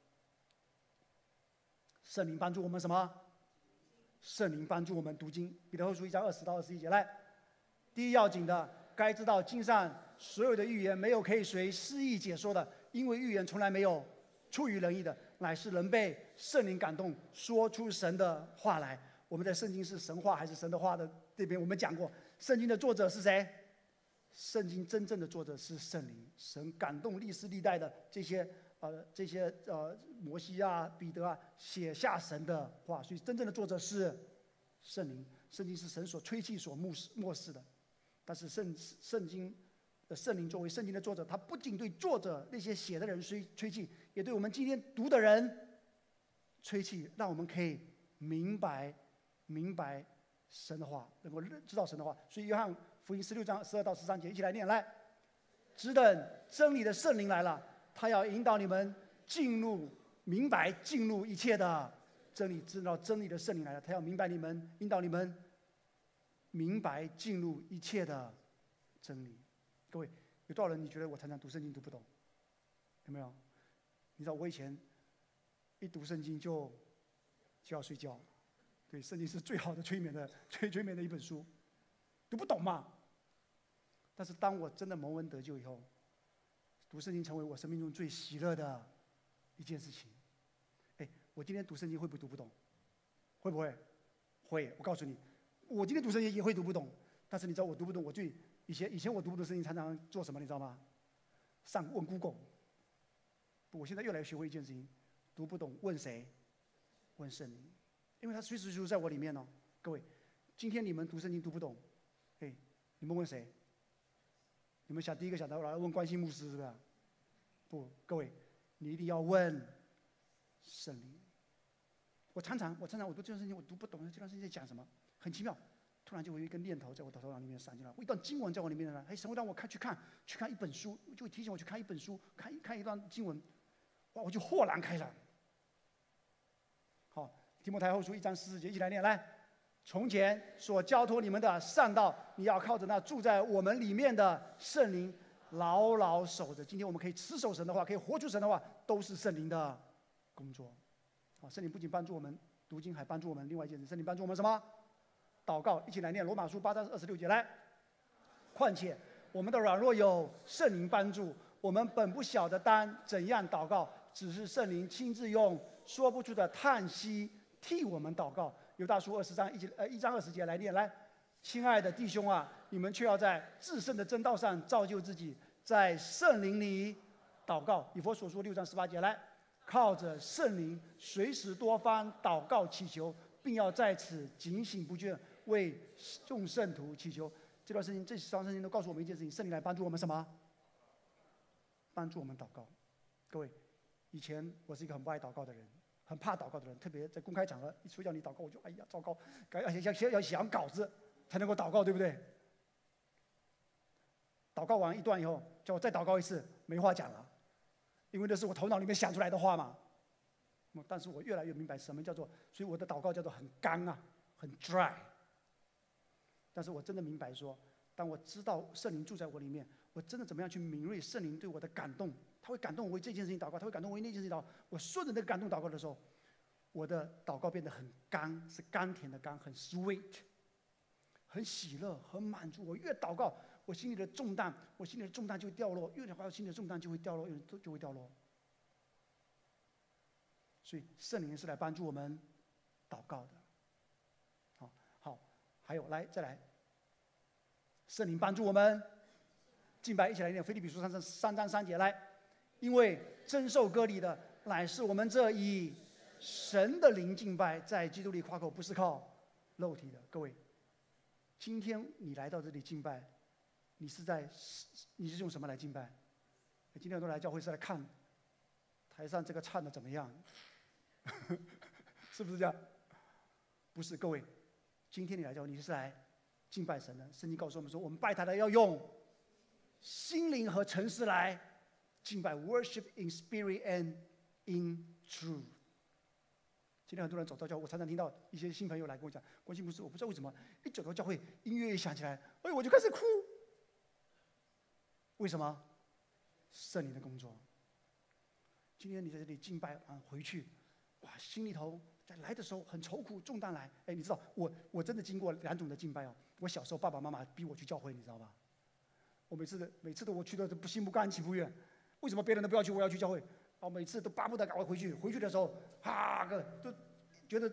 圣灵帮助我们什么？圣灵帮助我们读经。彼得后书1章20到21节，来，第一要紧的，该知道经上所有的预言没有可以随诗意解说的，因为预言从来没有出于人意的，乃是人被圣灵感动，说出神的话来。我们在圣经是神话还是神的话的这边，我们讲过，圣经的作者是谁？圣经真正的作者是圣灵，神感动历世历代的这些摩西啊、彼得啊，写下神的话，所以真正的作者是圣灵。圣经是神所吹气、所默示的，但是圣经的圣灵作为圣经的作者，他不仅对作者那些写的人吹气，也对我们今天读的人吹气，让我们可以明白神的话，能够知道神的话。所以约翰福音16章12到13节，一起来念，来，只等真理的圣灵来了，他要引导你们明白进入一切的真理。知道真理的圣灵来了，他要引导你们明白进入一切的真理。各位，有多少人你觉得我常常读圣经读不懂？有没有？你知道我以前一读圣经就要睡觉。对，圣经是最好的催眠的一本书，读不懂嘛。但是当我真的蒙恩得救以后，读圣经成为我生命中最喜乐的一件事情。我今天读圣经会不会读不懂？会不会？会。我告诉你，我今天读圣经也会读不懂。但是你知道我读不懂，以前我读不懂圣经，常常做什么？你知道吗？问 Google。我现在越来越学会一件事情，读不懂问谁？问圣灵。因为他随时就在我里面哦。各位，今天你们读圣经读不懂，你们问谁？你们第一个想到问关心牧师是不是？不，各位，你一定要问圣灵。我常常我读这段圣经我读不懂，这段圣经在讲什么？很奇妙，突然就会有一个念头在我头脑里面闪进来，一段经文在我里面呢。神会让我去看一本书，就会提醒我去看一本书，看一段经文，哇，我就豁然开朗。好。提摩太后书1章14节，一起来念，来，从前所交托你们的善道，你要靠着那住在我们里面的圣灵牢牢守着。今天我们可以持守神的话，可以活出神的话，都是圣灵的工作。圣灵不仅帮助我们读经，还帮助我们另外一件事，圣灵帮助我们什么？祷告。一起来念罗马书8章26节，来，况且我们的软弱有圣灵帮助，我们本不晓得当怎样祷告，只是圣灵亲自用说不出的叹息替我们祷告。犹大书1章20节来念，来，亲爱的弟兄啊，你们却要在至圣的真道上造就自己，在圣灵里祷告。以弗所书6章18节，来，靠着圣灵随时多方祷告祈求，并要在此警醒不倦，为众圣徒祈求。这段圣经，这10章圣经都告诉我们一件事情：圣灵来帮助我们什么？帮助我们祷告。各位，以前我是一个很不爱祷告的人，很怕祷告的人，特别在公开场合一说叫你祷告，我就哎呀糟糕，而且要想稿子才能够祷告，对不对？祷告完一段以后，叫我再祷告一次，没话讲了，因为那是我头脑里面想出来的话嘛。但是我越来越明白什么叫做，所以我的祷告叫做很干啊，很 dry。但是我真的明白说，当我知道圣灵住在我里面，我真的怎么样去敏锐圣灵对我的感动，他会感动我为这件事情祷告，他会感动我为那件事情祷告。我顺着那个感动祷告的时候，我的祷告变得很甘，是甘甜的甘，很 sweet， 很喜乐，很满足。我越祷告，我心里的重担就会掉落，越祷告，心里的重担就会掉落，就会掉落。所以圣灵是来帮助我们祷告的。好，还有再来，圣灵帮助我们敬拜，一起来念腓立比书3章3节，来，因为真受割礼的乃是我们这以神的灵敬拜，在基督里夸口，不是靠肉体的。各位，今天你来到这里敬拜，你是用什么来敬拜？今天很多来教会是来看台上这个唱的怎么样，是不是这样？不是，各位，今天你来教会，你是来敬拜神的。圣经告诉我们说，我们拜他的要用心灵和诚实来敬拜 ，worship in spirit and in truth。今天很多人走到教会，我常常听到一些新朋友来跟我讲，关心牧师，我不知道为什么一走到教会，音乐一响起来，我就开始哭。 为什么？圣灵的工作。今天你在这里敬拜完回去，哇，心里头在来的时候很愁苦重担来。哎，你知道我真的经过2种的敬拜哦。我小时候爸爸妈妈逼我去教会，你知道吧？我每次都我去的都不心不甘情不愿。为什么别人都不要去，我要去教会？我每次都巴不得赶快回去。回去的时候，就觉得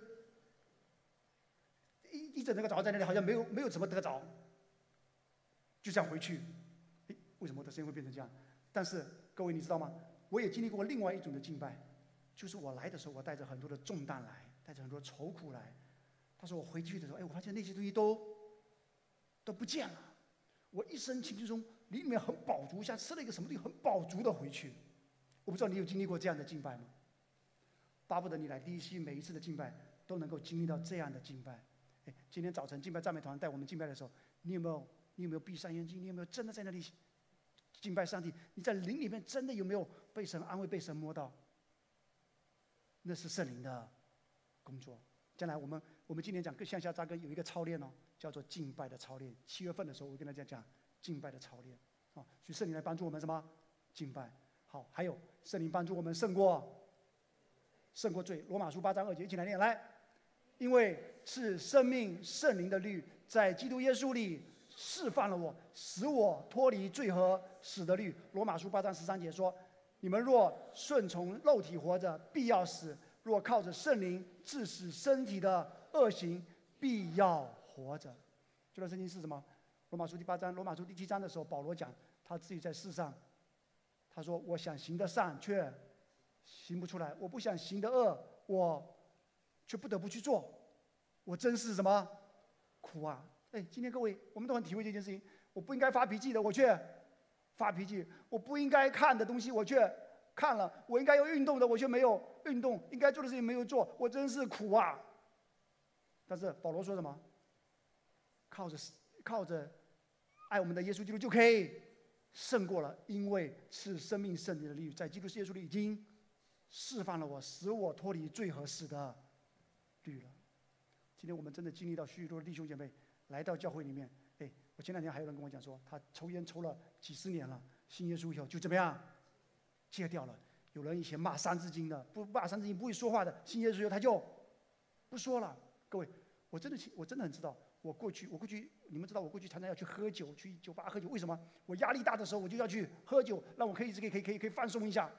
一整个早上在那里好像没有怎么得着，就想回去。为什么我的声音会变成这样？但是各位你知道吗？我也经历过另外一种的敬拜，就是我来的时候，我带着很多的重担来，带着很多愁苦来。他说我回去的时候，哎，我发现那些东西都不见了。我一身情绪中里面很饱足，像吃了一个什么东西很饱足的回去。我不知道你有经历过这样的敬拜吗？巴不得你来DC每一次的敬拜都能够经历到这样的敬拜。哎，今天早晨敬拜赞美团带我们敬拜的时候，你有没有闭上眼睛？你有没有真的在那里敬拜上帝？你在灵里面真的有没有被神安慰、被神摸到？那是圣灵的工作。将来我们今年讲向下扎根有一个操练哦，叫做敬拜的操练。7月份的时候，我跟大家讲敬拜的操练啊，所以圣灵来帮助我们什么？敬拜。好，还有圣灵帮助我们胜过罪。罗马书8章2节，一起来念来。因为是生命圣灵的律，在基督耶稣里释放了我，使我脱离罪和死的律。罗马书8章13节说：你们若顺从肉体活着，必要死；若靠着圣灵治死身体的恶行，必要活着。这段圣经是什么？罗马书第8章、罗马书第7章的时候，保罗讲他自己在世上，他说：我想行的善，却行不出来；我不想行的恶，我却不得不去做。我真是什么苦啊！哎，今天各位，我们都很体会这件事情。我不应该发脾气的，我却发脾气；我不应该看的东西，我却看了；我应该要运动的，我却没有运动；应该做的事情没有做，我真是苦啊！但是保罗说什么？靠着爱我们的耶稣基督就可以胜过了，因为是生命圣灵的律，在基督耶稣里已经释放了我，使我脱离罪和死的律了。今天我们真的经历到许多的弟兄姐妹来到教会里面，哎，我前2天还有人跟我讲说，他抽烟抽了几10年了，信耶稣以后就怎么样戒掉了。有人以前骂三字经的，不骂三字经不会说话的，信耶稣以后他就不说了。各位，我真的很知道，我过去你们知道，我过去常常要去喝酒，去酒吧喝酒。为什么？我压力大的时候我就要去喝酒，让我可以放松一下。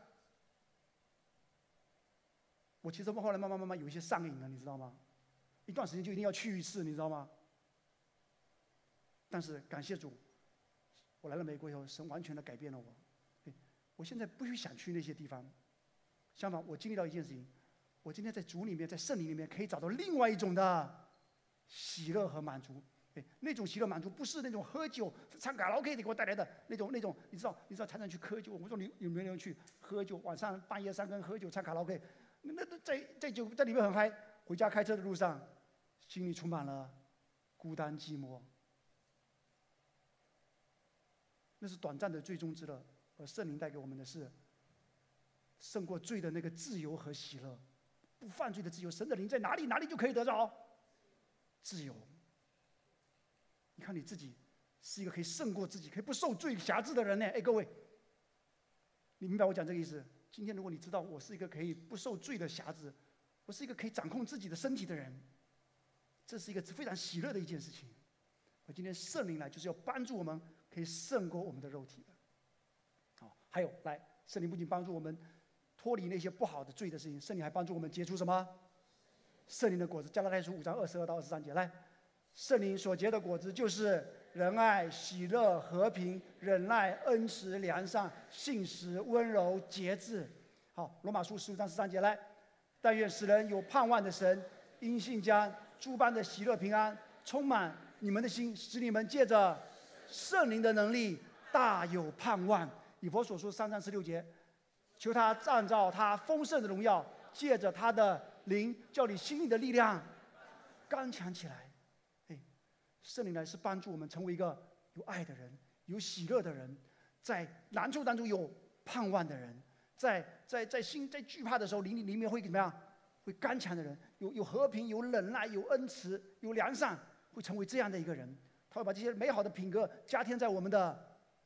我其实后来慢慢有一些上瘾了，你知道吗？一段时间就一定要去一次，你知道吗？但是感谢主，我来了美国以后，神完全的改变了我。我现在不想去那些地方，相反，我经历到一件事情，我今天在主里面，在圣灵里面，可以找到另外一种的喜乐和满足。那种喜乐满足不是那种喝酒唱卡拉 OK 给我带来的那种，你知道常常去喝酒。我说你有没有人去喝酒？晚上半夜3更喝酒唱卡拉 OK， 那在酒在里面很嗨，回家开车的路上，心里充满了孤单寂寞。那是短暂的最终之乐，而圣灵带给我们的是胜过罪的那个自由和喜乐，不犯罪的自由。神的灵在哪里，哪里就可以得着自由。你看你自己是一个可以胜过自己、可以不受罪辖制的人呢。哎，各位，你明白我讲这个意思？今天如果你知道我是一个可以不受罪的辖制，我是一个可以掌控自己的身体的人，这是一个非常喜乐的一件事情。而今天圣灵来就是要帮助我们可以胜过我们的肉体的。好，还有来，圣灵不仅帮助我们脱离那些不好的罪的事情，圣灵还帮助我们结出什么？圣灵的果子。加拉太书5章22到23节，来，圣灵所结的果子就是仁爱、喜乐、和平、忍耐、恩慈、良善、信实、温柔、节制。好，罗马书15章13节，来，但愿使人有盼望的神，因信将诸般的喜乐平安充满你们的心，使你们借着圣灵的能力大有盼望。以弗所书3章16节，求他按照他丰盛的荣耀，借着他的灵，叫你心里的力量刚强起来。圣灵来是帮助我们成为一个有爱的人，有喜乐的人，在难处当中有盼望的人，在惧怕的时候，里面会怎么样？会刚强的人，有和平，有忍耐，有恩慈，有良善，会成为这样的一个人。他会把这些美好的品格加添在我们的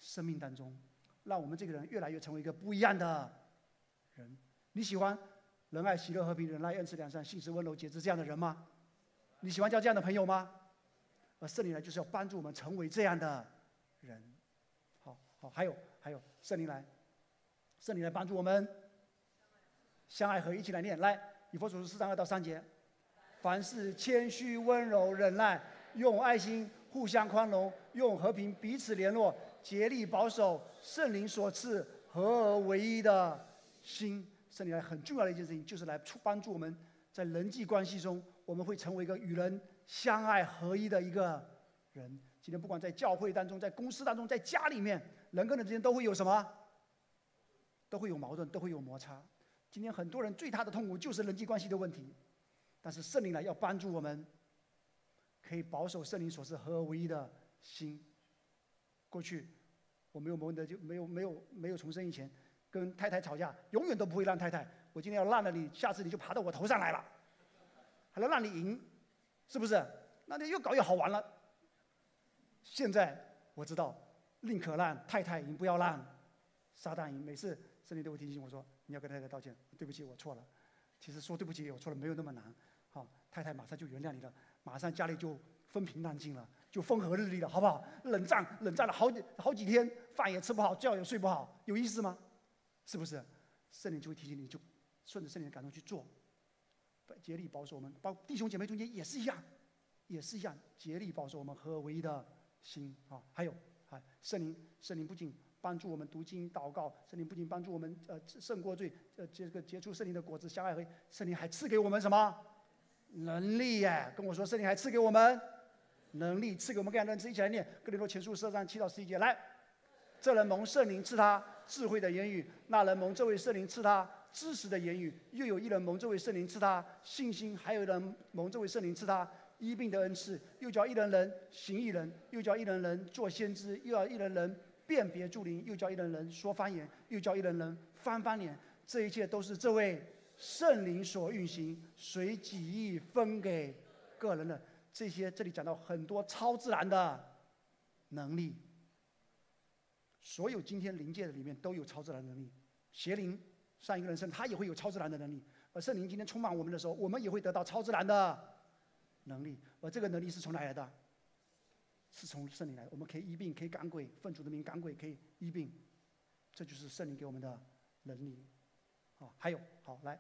生命当中，让我们这个人越来越成为一个不一样的人。你喜欢仁爱、喜乐、和平、忍耐、恩慈、良善、信实、温柔、节制这样的人吗？你喜欢交这样的朋友吗？而圣灵来就是要帮助我们成为这样的人。好，还有圣灵来帮助我们相爱合一，一起来念，来，以弗所书4章2到3节，凡事谦虚、温柔、忍耐，用爱心互相宽容，用和平彼此联络，竭力保守圣灵所赐合而为一的心。圣灵来很重要的一件事情，就是来帮助我们在人际关系中，我们会成为一个与人相爱合一的一个人。今天不管在教会当中，在公司当中，在家里面，人跟人之间都会有什么？都会有矛盾，都会有摩擦。今天很多人最大的痛苦就是人际关系的问题，但是圣灵来要帮助我们，可以保守圣灵所赐合而为一的心。过去我没有蒙德，就没有重生以前，跟太太吵架，永远都不会让太太，我今天要烂了你，下次你就爬到我头上来了，还能让你赢，是不是？那你越搞越好玩了。现在我知道，宁可让太太赢，不要让撒旦赢。每次圣灵都会提醒我说，你要跟太太道歉，对不起，我错了。其实说对不起，我错了，没有那么难。好，太太马上就原谅你了，马上家里就风平浪静了，就风和日丽了，好不好？冷战了好几天，饭也吃不好，觉也睡不好，有意思吗？是不是？圣灵就会提醒你，就顺着圣灵的感动去做，竭力保守我们，包括弟兄姐妹中间也是一样，竭力保守我们合而为一的心啊。还有圣灵不仅帮助我们读经祷告，圣灵不仅帮助我们胜过罪，这个结出圣灵的果子相爱合一，圣灵还赐给我们什么？能力耶！跟我说，圣灵还赐给我们能力，赐给我们各样的恩赐。一起来念哥林多前书12章7到11节，来，这人蒙圣灵赐他智慧的言语，那人蒙这位圣灵赐他知识的言语，又有一人蒙这位圣灵赐他信心，还有人蒙这位圣灵赐他医病的恩赐，又叫一人行异人，又叫一人做先知，又叫一人辨别诸灵，又叫一人说方言，又叫一人翻方言。这一切都是这位圣灵所运行，随己意分给个人的。这里讲到很多超自然的能力，所有今天灵界的里面都有超自然能力。邪灵上一个人身，他也会有超自然的能力。而圣灵今天充满我们的时候，我们也会得到超自然的能力。而这个能力是从哪来的？是从圣灵来的。我们可以医病，可以赶鬼，奉主的名赶鬼，可以医病，这就是圣灵给我们的能力。还有，来，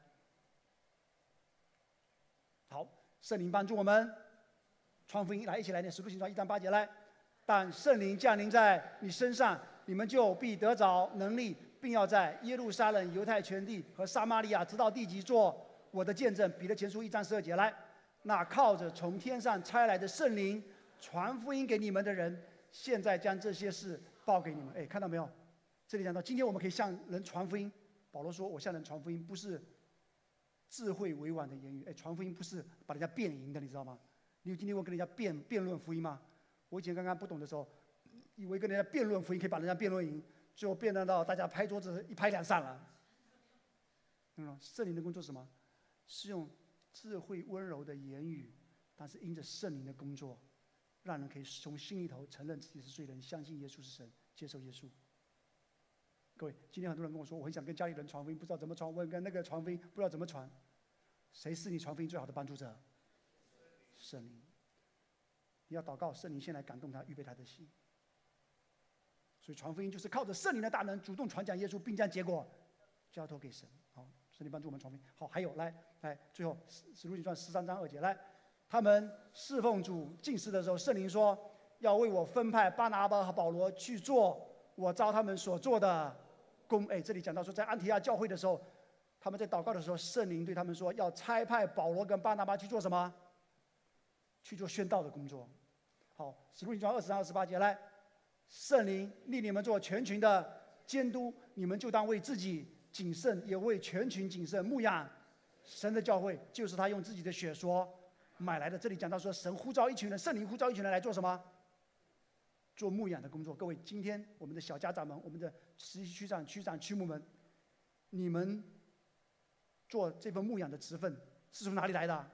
圣灵帮助我们传福音，来，一起来念《使徒行传》1章8节，来，但圣灵降临在你身上，你们就必得着能力，并要在耶路撒冷、犹太全地和撒玛利亚直到地极做我的见证。彼得前书1章12节，来，那靠着从天上差来的圣灵传福音给你们的人，现在将这些事报给你们。看到没有？这里讲到今天我们可以向人传福音。保罗说：“我向人传福音，不是智慧委婉的言语。传福音不是把人家辩赢的，你知道吗？你有今天我跟人家辩论福音吗？我以前刚刚不懂的时候，以为跟人家辩论福音可以把人家辩论赢，最后辩论到大家拍桌子一拍两散了。圣灵的工作是什么？是用智慧温柔的言语，但是因着圣灵的工作，让人可以从心里头承认自己是罪人，相信耶稣是神，接受耶稣。”各位，今天很多人跟我说，我很想跟家里人传福音，不知道怎么传；我跟那个传福音，不知道怎么传。谁是你传福音最好的帮助者？圣灵。你要祷告，圣灵先来感动他，预备他的心。所以传福音就是靠着圣灵的大能，主动传讲耶稣，并将结果交托给神。好，圣灵帮助我们传福音。好，还有来，最后使徒行传13章2节，来，他们侍奉主进食的时候，圣灵说要为我分派巴拿巴和保罗去做我召他们所做的工。这里讲到说，在安提亚教会的时候，他们在祷告的时候，圣灵对他们说，要差派保罗跟巴拿巴去做什么？去做宣道的工作。好，使徒行传20章28节，来，圣灵令你们做全群的监督，你们就当为自己谨慎，也为全群谨慎，牧养神的教会，就是他用自己的血所买来的。这里讲到说，神呼召一群人，圣灵呼召一群人来做什么？做牧养的工作。各位，今天我们的小家长们，我们的实习区长、区长、区牧们，你们做这份牧养的职分是从哪里来的？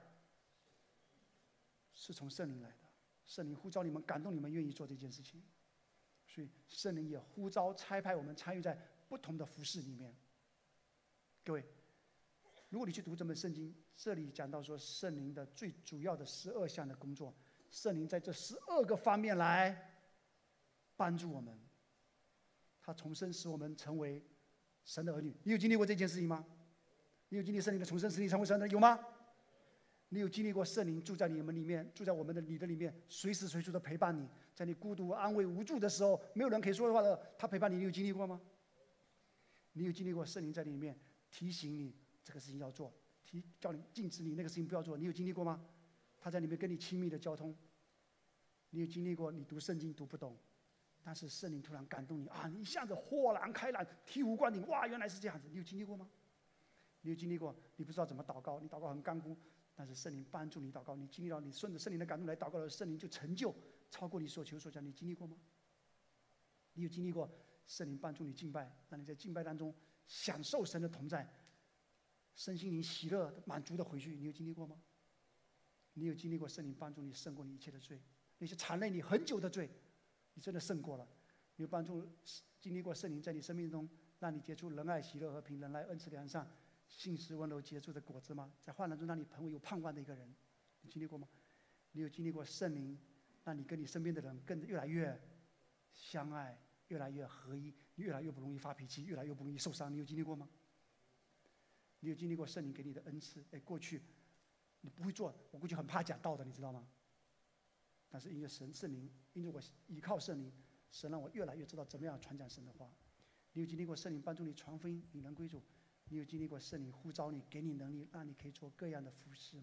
是从圣灵来的。圣灵呼召你们，感动你们，愿意做这件事情。 所以圣灵也呼召差派我们参与在不同的服事里面。各位，如果你去读这本圣经，这里讲到说圣灵的最主要的12项的工作，圣灵在这12个方面来帮助我们，他重生使我们成为神的儿女。你有经历过这件事情吗？你有经历圣灵的重生使你成为神的有吗？你有经历过圣灵住在你们里面，住在你的里面，随时随地的陪伴你，在你孤独、安慰、无助的时候，没有人可以说的话的，他陪伴你，你有经历过吗？你有经历过圣灵在你里面提醒你这个事情要做，叫你禁止你那个事情不要做，你有经历过吗？他在里面跟你亲密的交通。你有经历过你读圣经读不懂，但是圣灵突然感动你啊，你一下子豁然开朗，醍醐灌顶，哇，原来是这样子。你有经历过吗？你有经历过你不知道怎么祷告，你祷告很干枯，但是圣灵帮助你祷告，你经历到你顺着圣灵的感动来祷告的圣灵就成就超过你所求所想，你经历过吗？你有经历过圣灵帮助你敬拜，让你在敬拜当中享受神的同在，身心灵喜乐满足的回去，你有经历过吗？你有经历过圣灵帮助你胜过你一切的罪，那些缠累你很久的罪，你真的胜过了。你有帮助经历过圣灵在你生命中让你结出仁爱、喜乐、和平、仁爱、恩慈、良善、信实、温柔结出的果子吗？在患难中让你成为有盼望的一个人，你经历过吗？你有经历过圣灵让你跟你身边的人越来越相爱，越来越合一，你越来越不容易发脾气，越来越不容易受伤，你有经历过吗？你有经历过圣灵给你的恩赐？过去你不会做，我过去很怕讲道的，你知道吗？但是因为圣灵，因为我依靠圣灵，神让我越来越知道怎么样传讲神的话。你有经历过圣灵帮助你传福音、引人归主？你有经历过圣灵呼召你、给你能力，让你可以做各样的服事吗？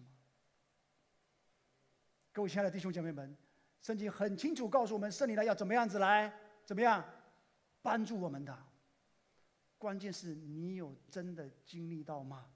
各位亲爱的弟兄姐妹们，圣经很清楚告诉我们，圣灵来要怎么样子来，怎么样帮助我们的。关键是你有真的经历到吗？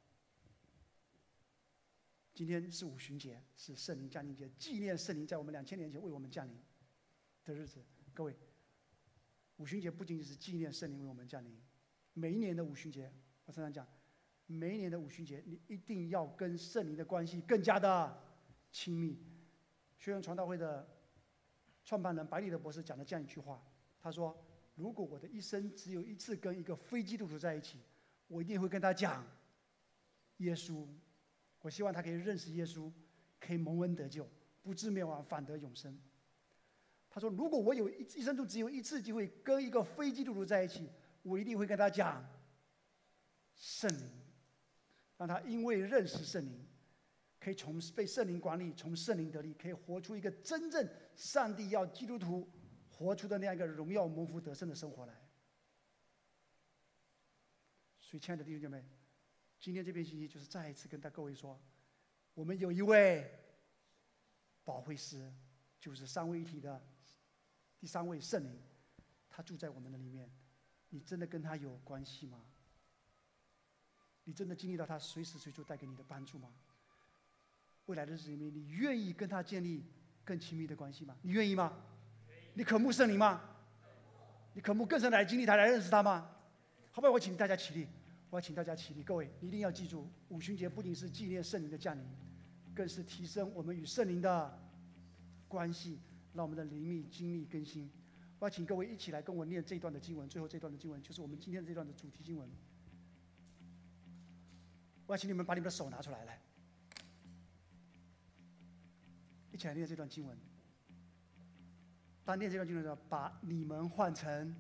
今天是五旬节，是圣灵降临节，纪念圣灵在我们2000年前为我们降临的日子。各位，五旬节不仅仅是纪念圣灵为我们降临，每一年的五旬节，我常常讲，每一年的五旬节，你一定要跟圣灵的关系更加的亲密。学院传道会的创办人白里德博士讲了这样一句话，他说：“如果我的一生只有一次跟一个非基督徒在一起，我一定会跟他讲耶稣。我希望他可以认识耶稣，可以蒙恩得救，不至灭亡，反得永生。”他说：“如果我有一生中只有一次机会跟一个非基督徒在一起，我一定会跟他讲圣灵，让他因为认识圣灵，可以被圣灵管理，从圣灵得力，可以活出一个真正上帝要基督徒活出的那样一个荣耀蒙福得胜的生活来。”所以，亲爱的弟兄姐妹，今天这篇信息就是再一次跟各位说，我们有一位保惠师，就是三位一体的第三位圣灵，他住在我们的里面。你真的跟他有关系吗？你真的经历到他随时随地带给你的帮助吗？未来的日子里面，你愿意跟他建立更亲密的关系吗？你愿意吗？你渴慕圣灵吗？你渴慕更深来经历他，来认识他吗？好不好？我请大家起立，我要请大家起立。各位，你一定要记住，五旬节不仅是纪念圣灵的降临，更是提升我们与圣灵的关系，让我们的灵命经历更新。我要请各位一起来跟我念这一段的经文，最后这段的经文就是我们今天这段的主题经文。我要请你们把你们的手拿出来，来，一起来念这段经文。当念这段经文的时候，把你们换成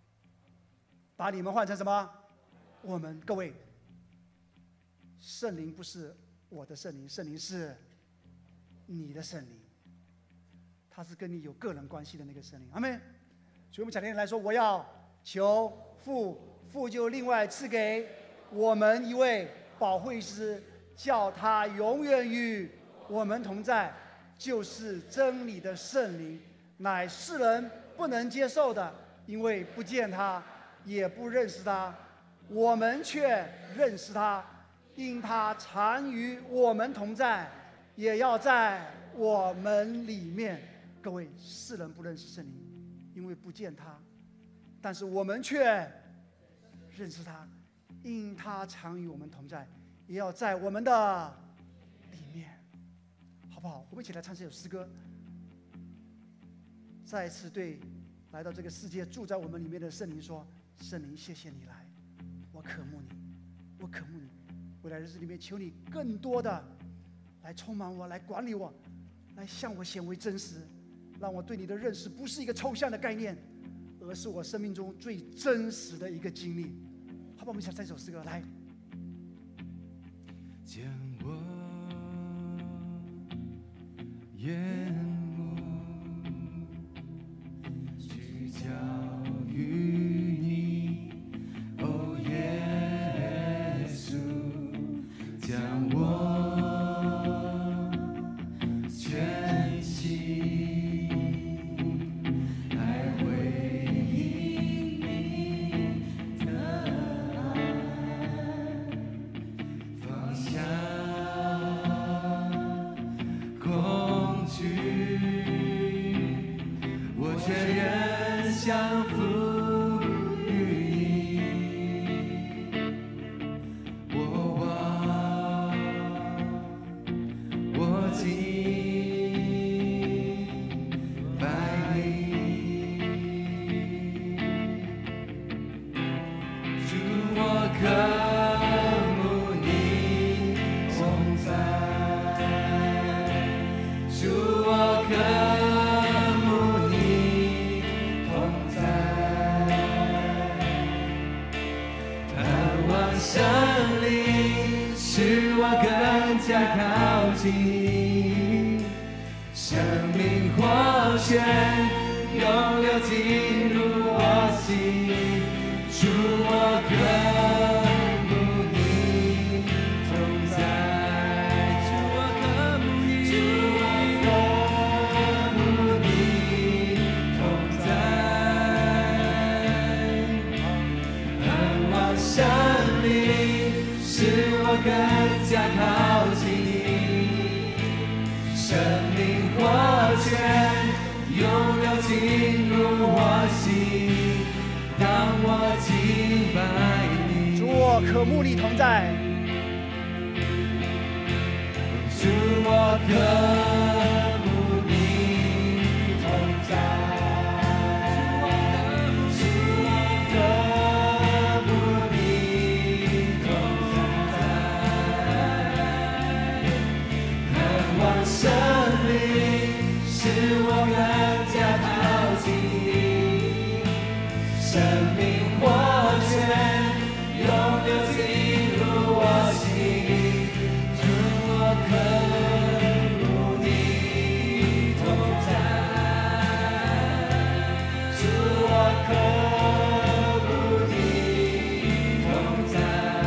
什么？我们。各位，圣灵不是我的圣灵，圣灵是你的圣灵，他是跟你有个人关系的那个圣灵。阿们。所以我们讲的人来说，我要求父，父就另外赐给我们一位保惠师，叫他永远与我们同在，就是真理的圣灵，乃世人不能接受的，因为不见他，也不认识他。我们却认识他，因他常与我们同在，也要在我们里面。各位，世人不认识圣灵，因为不见他，但是我们却认识他，因他常与我们同在，也要在我们的里面。好不好？我们一起来唱这首诗歌，再一次对来到这个世界住在我们里面的圣灵说：圣灵，谢谢你来，我渴慕你，我渴慕你。未来日子里面，求你更多的来充满我，来管理我，来向我显为真实，让我对你的认识不是一个抽象的概念，而是我生命中最真实的一个经历。好吧，我们一起来唱这首诗歌，来。 将我眼目聚焦于你，哦耶稣，将我全心来回应你的爱，放下恐惧，我全然降服于你。我望，我敬拜你，主我渴慕你同在，主我渴慕你同在，盼望圣灵使我更加靠近你，生命活泉永流进入我心，主我渴慕你同在，主我渴慕你，主我渴慕你同在，盼望圣灵使我更加靠近你，生命活泉永流进入我心，当我敬拜你， 主，我渴慕你同在。 主我渴慕你同在，主我渴慕你同在，盼望圣灵使我更加靠近你，生命活泉永流进入我心，主我渴慕你同在，主我渴慕你同在，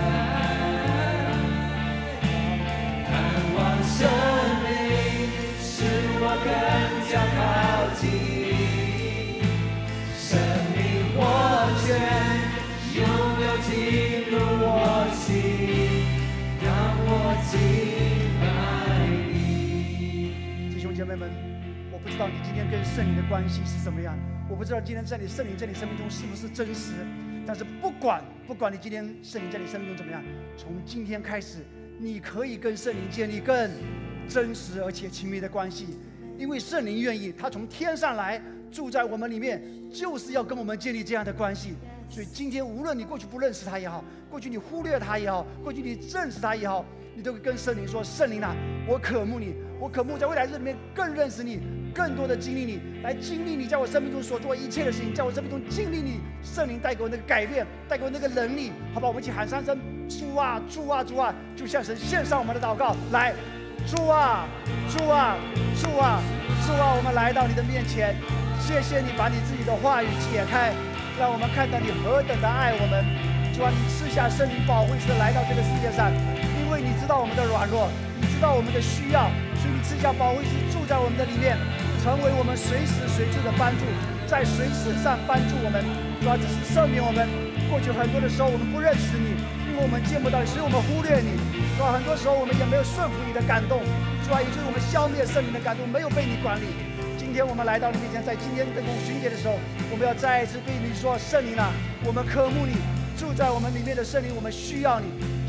盼望圣灵使我更加靠近你，生命活泉永流进入我心，让我敬拜你。 弟兄姐妹们，我不知道你今天跟圣灵的关系是怎么样，我不知道今天圣灵在你生命中是不是真实，但是不管你今天圣灵在你生命中怎么样，从今天开始，你可以跟圣灵建立更真实而且亲密的关系，因为圣灵愿意，他从天上来住在我们里面，就是要跟我们建立这样的关系。所以今天无论你过去不认识他也好，过去你忽略他也好，过去你认识他也好，你都会跟圣灵说：圣灵啊，我渴慕你，我渴慕在未来日里面更认识你，更多的经历你，来经历你在我生命中所做一切的事情，在我生命中经历你圣灵带给我那个改变，带给我那个能力，好吧？我们一起喊三声：主啊，主啊，主啊！就向神献上我们的祷告，来，主啊，主啊，主啊，主啊！我们来到你的面前，谢谢你把你自己的话语解开，让我们看到你何等的爱我们。主啊，你赐下圣灵保惠师来到这个世界上，因为你知道我们的软弱，你知道我们的需要，所以你赐下保惠师住在我们的里面，成为我们随时随地的帮助，在随时上帮助我们。主啊，只是赦免我们过去很多的时候我们不认识你，因为我们见不到你，所以我们忽略你。主啊，很多时候我们也没有顺服你的感动，主啊，也就是我们消灭圣灵的感动，没有被你管理。今天我们来到你面前，在今天的五旬节的时候，我们要再一次对你说：圣灵啊，我们渴慕你，住在我们里面的圣灵，我们需要你。求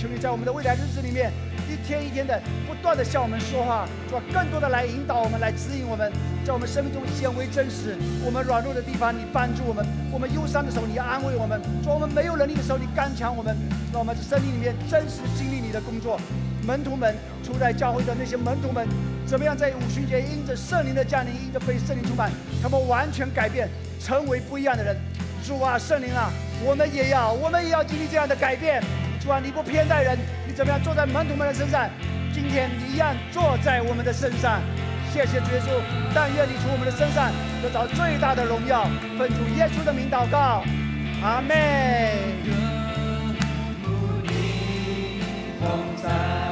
求你在我们的未来日子里面，一天一天的不断的向我们说话，主啊，更多的来引导我们，来指引我们，在我们生命中显为真实。我们软弱的地方，你帮助我们；我们忧伤的时候，你安慰我们；主，我们没有能力的时候，你刚强我们。让我们在生命里面真实经历你的工作。门徒们，初代教会的那些门徒们，怎么样在五旬节因着圣灵的降临，因着被圣灵充满，他们完全改变，成为不一样的人。主啊，圣灵啊，我们也要经历这样的改变。主啊，你不偏待人，你怎么样坐在门徒们的身上，今天你一样坐在我们的身上。谢谢主耶稣，但愿你从我们的身上得到最大的荣耀。奉主耶稣的名祷告，阿们。同在，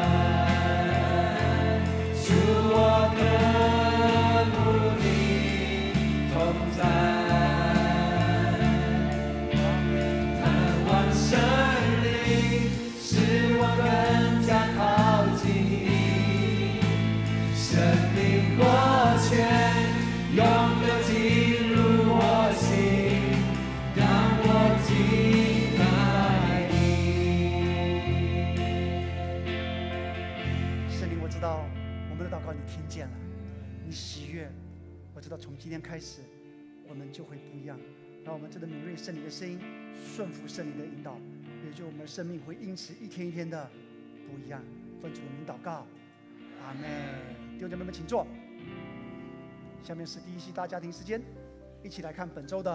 主我的母你同在，盼望圣灵使我更加靠近你，生命活泉永流进入我心，让我敬拜你。圣灵，我知道我们的祷告你听见了，你喜悦。我知道从今天开始，我们就会不一样。让我们真的敏锐圣灵的声音，顺服圣灵的引导，也就我们的生命会因此一天一天的不一样。奉主的名祷告，阿们。弟兄姐妹们，请坐。下面是第一期大家庭时间，一起来看本周的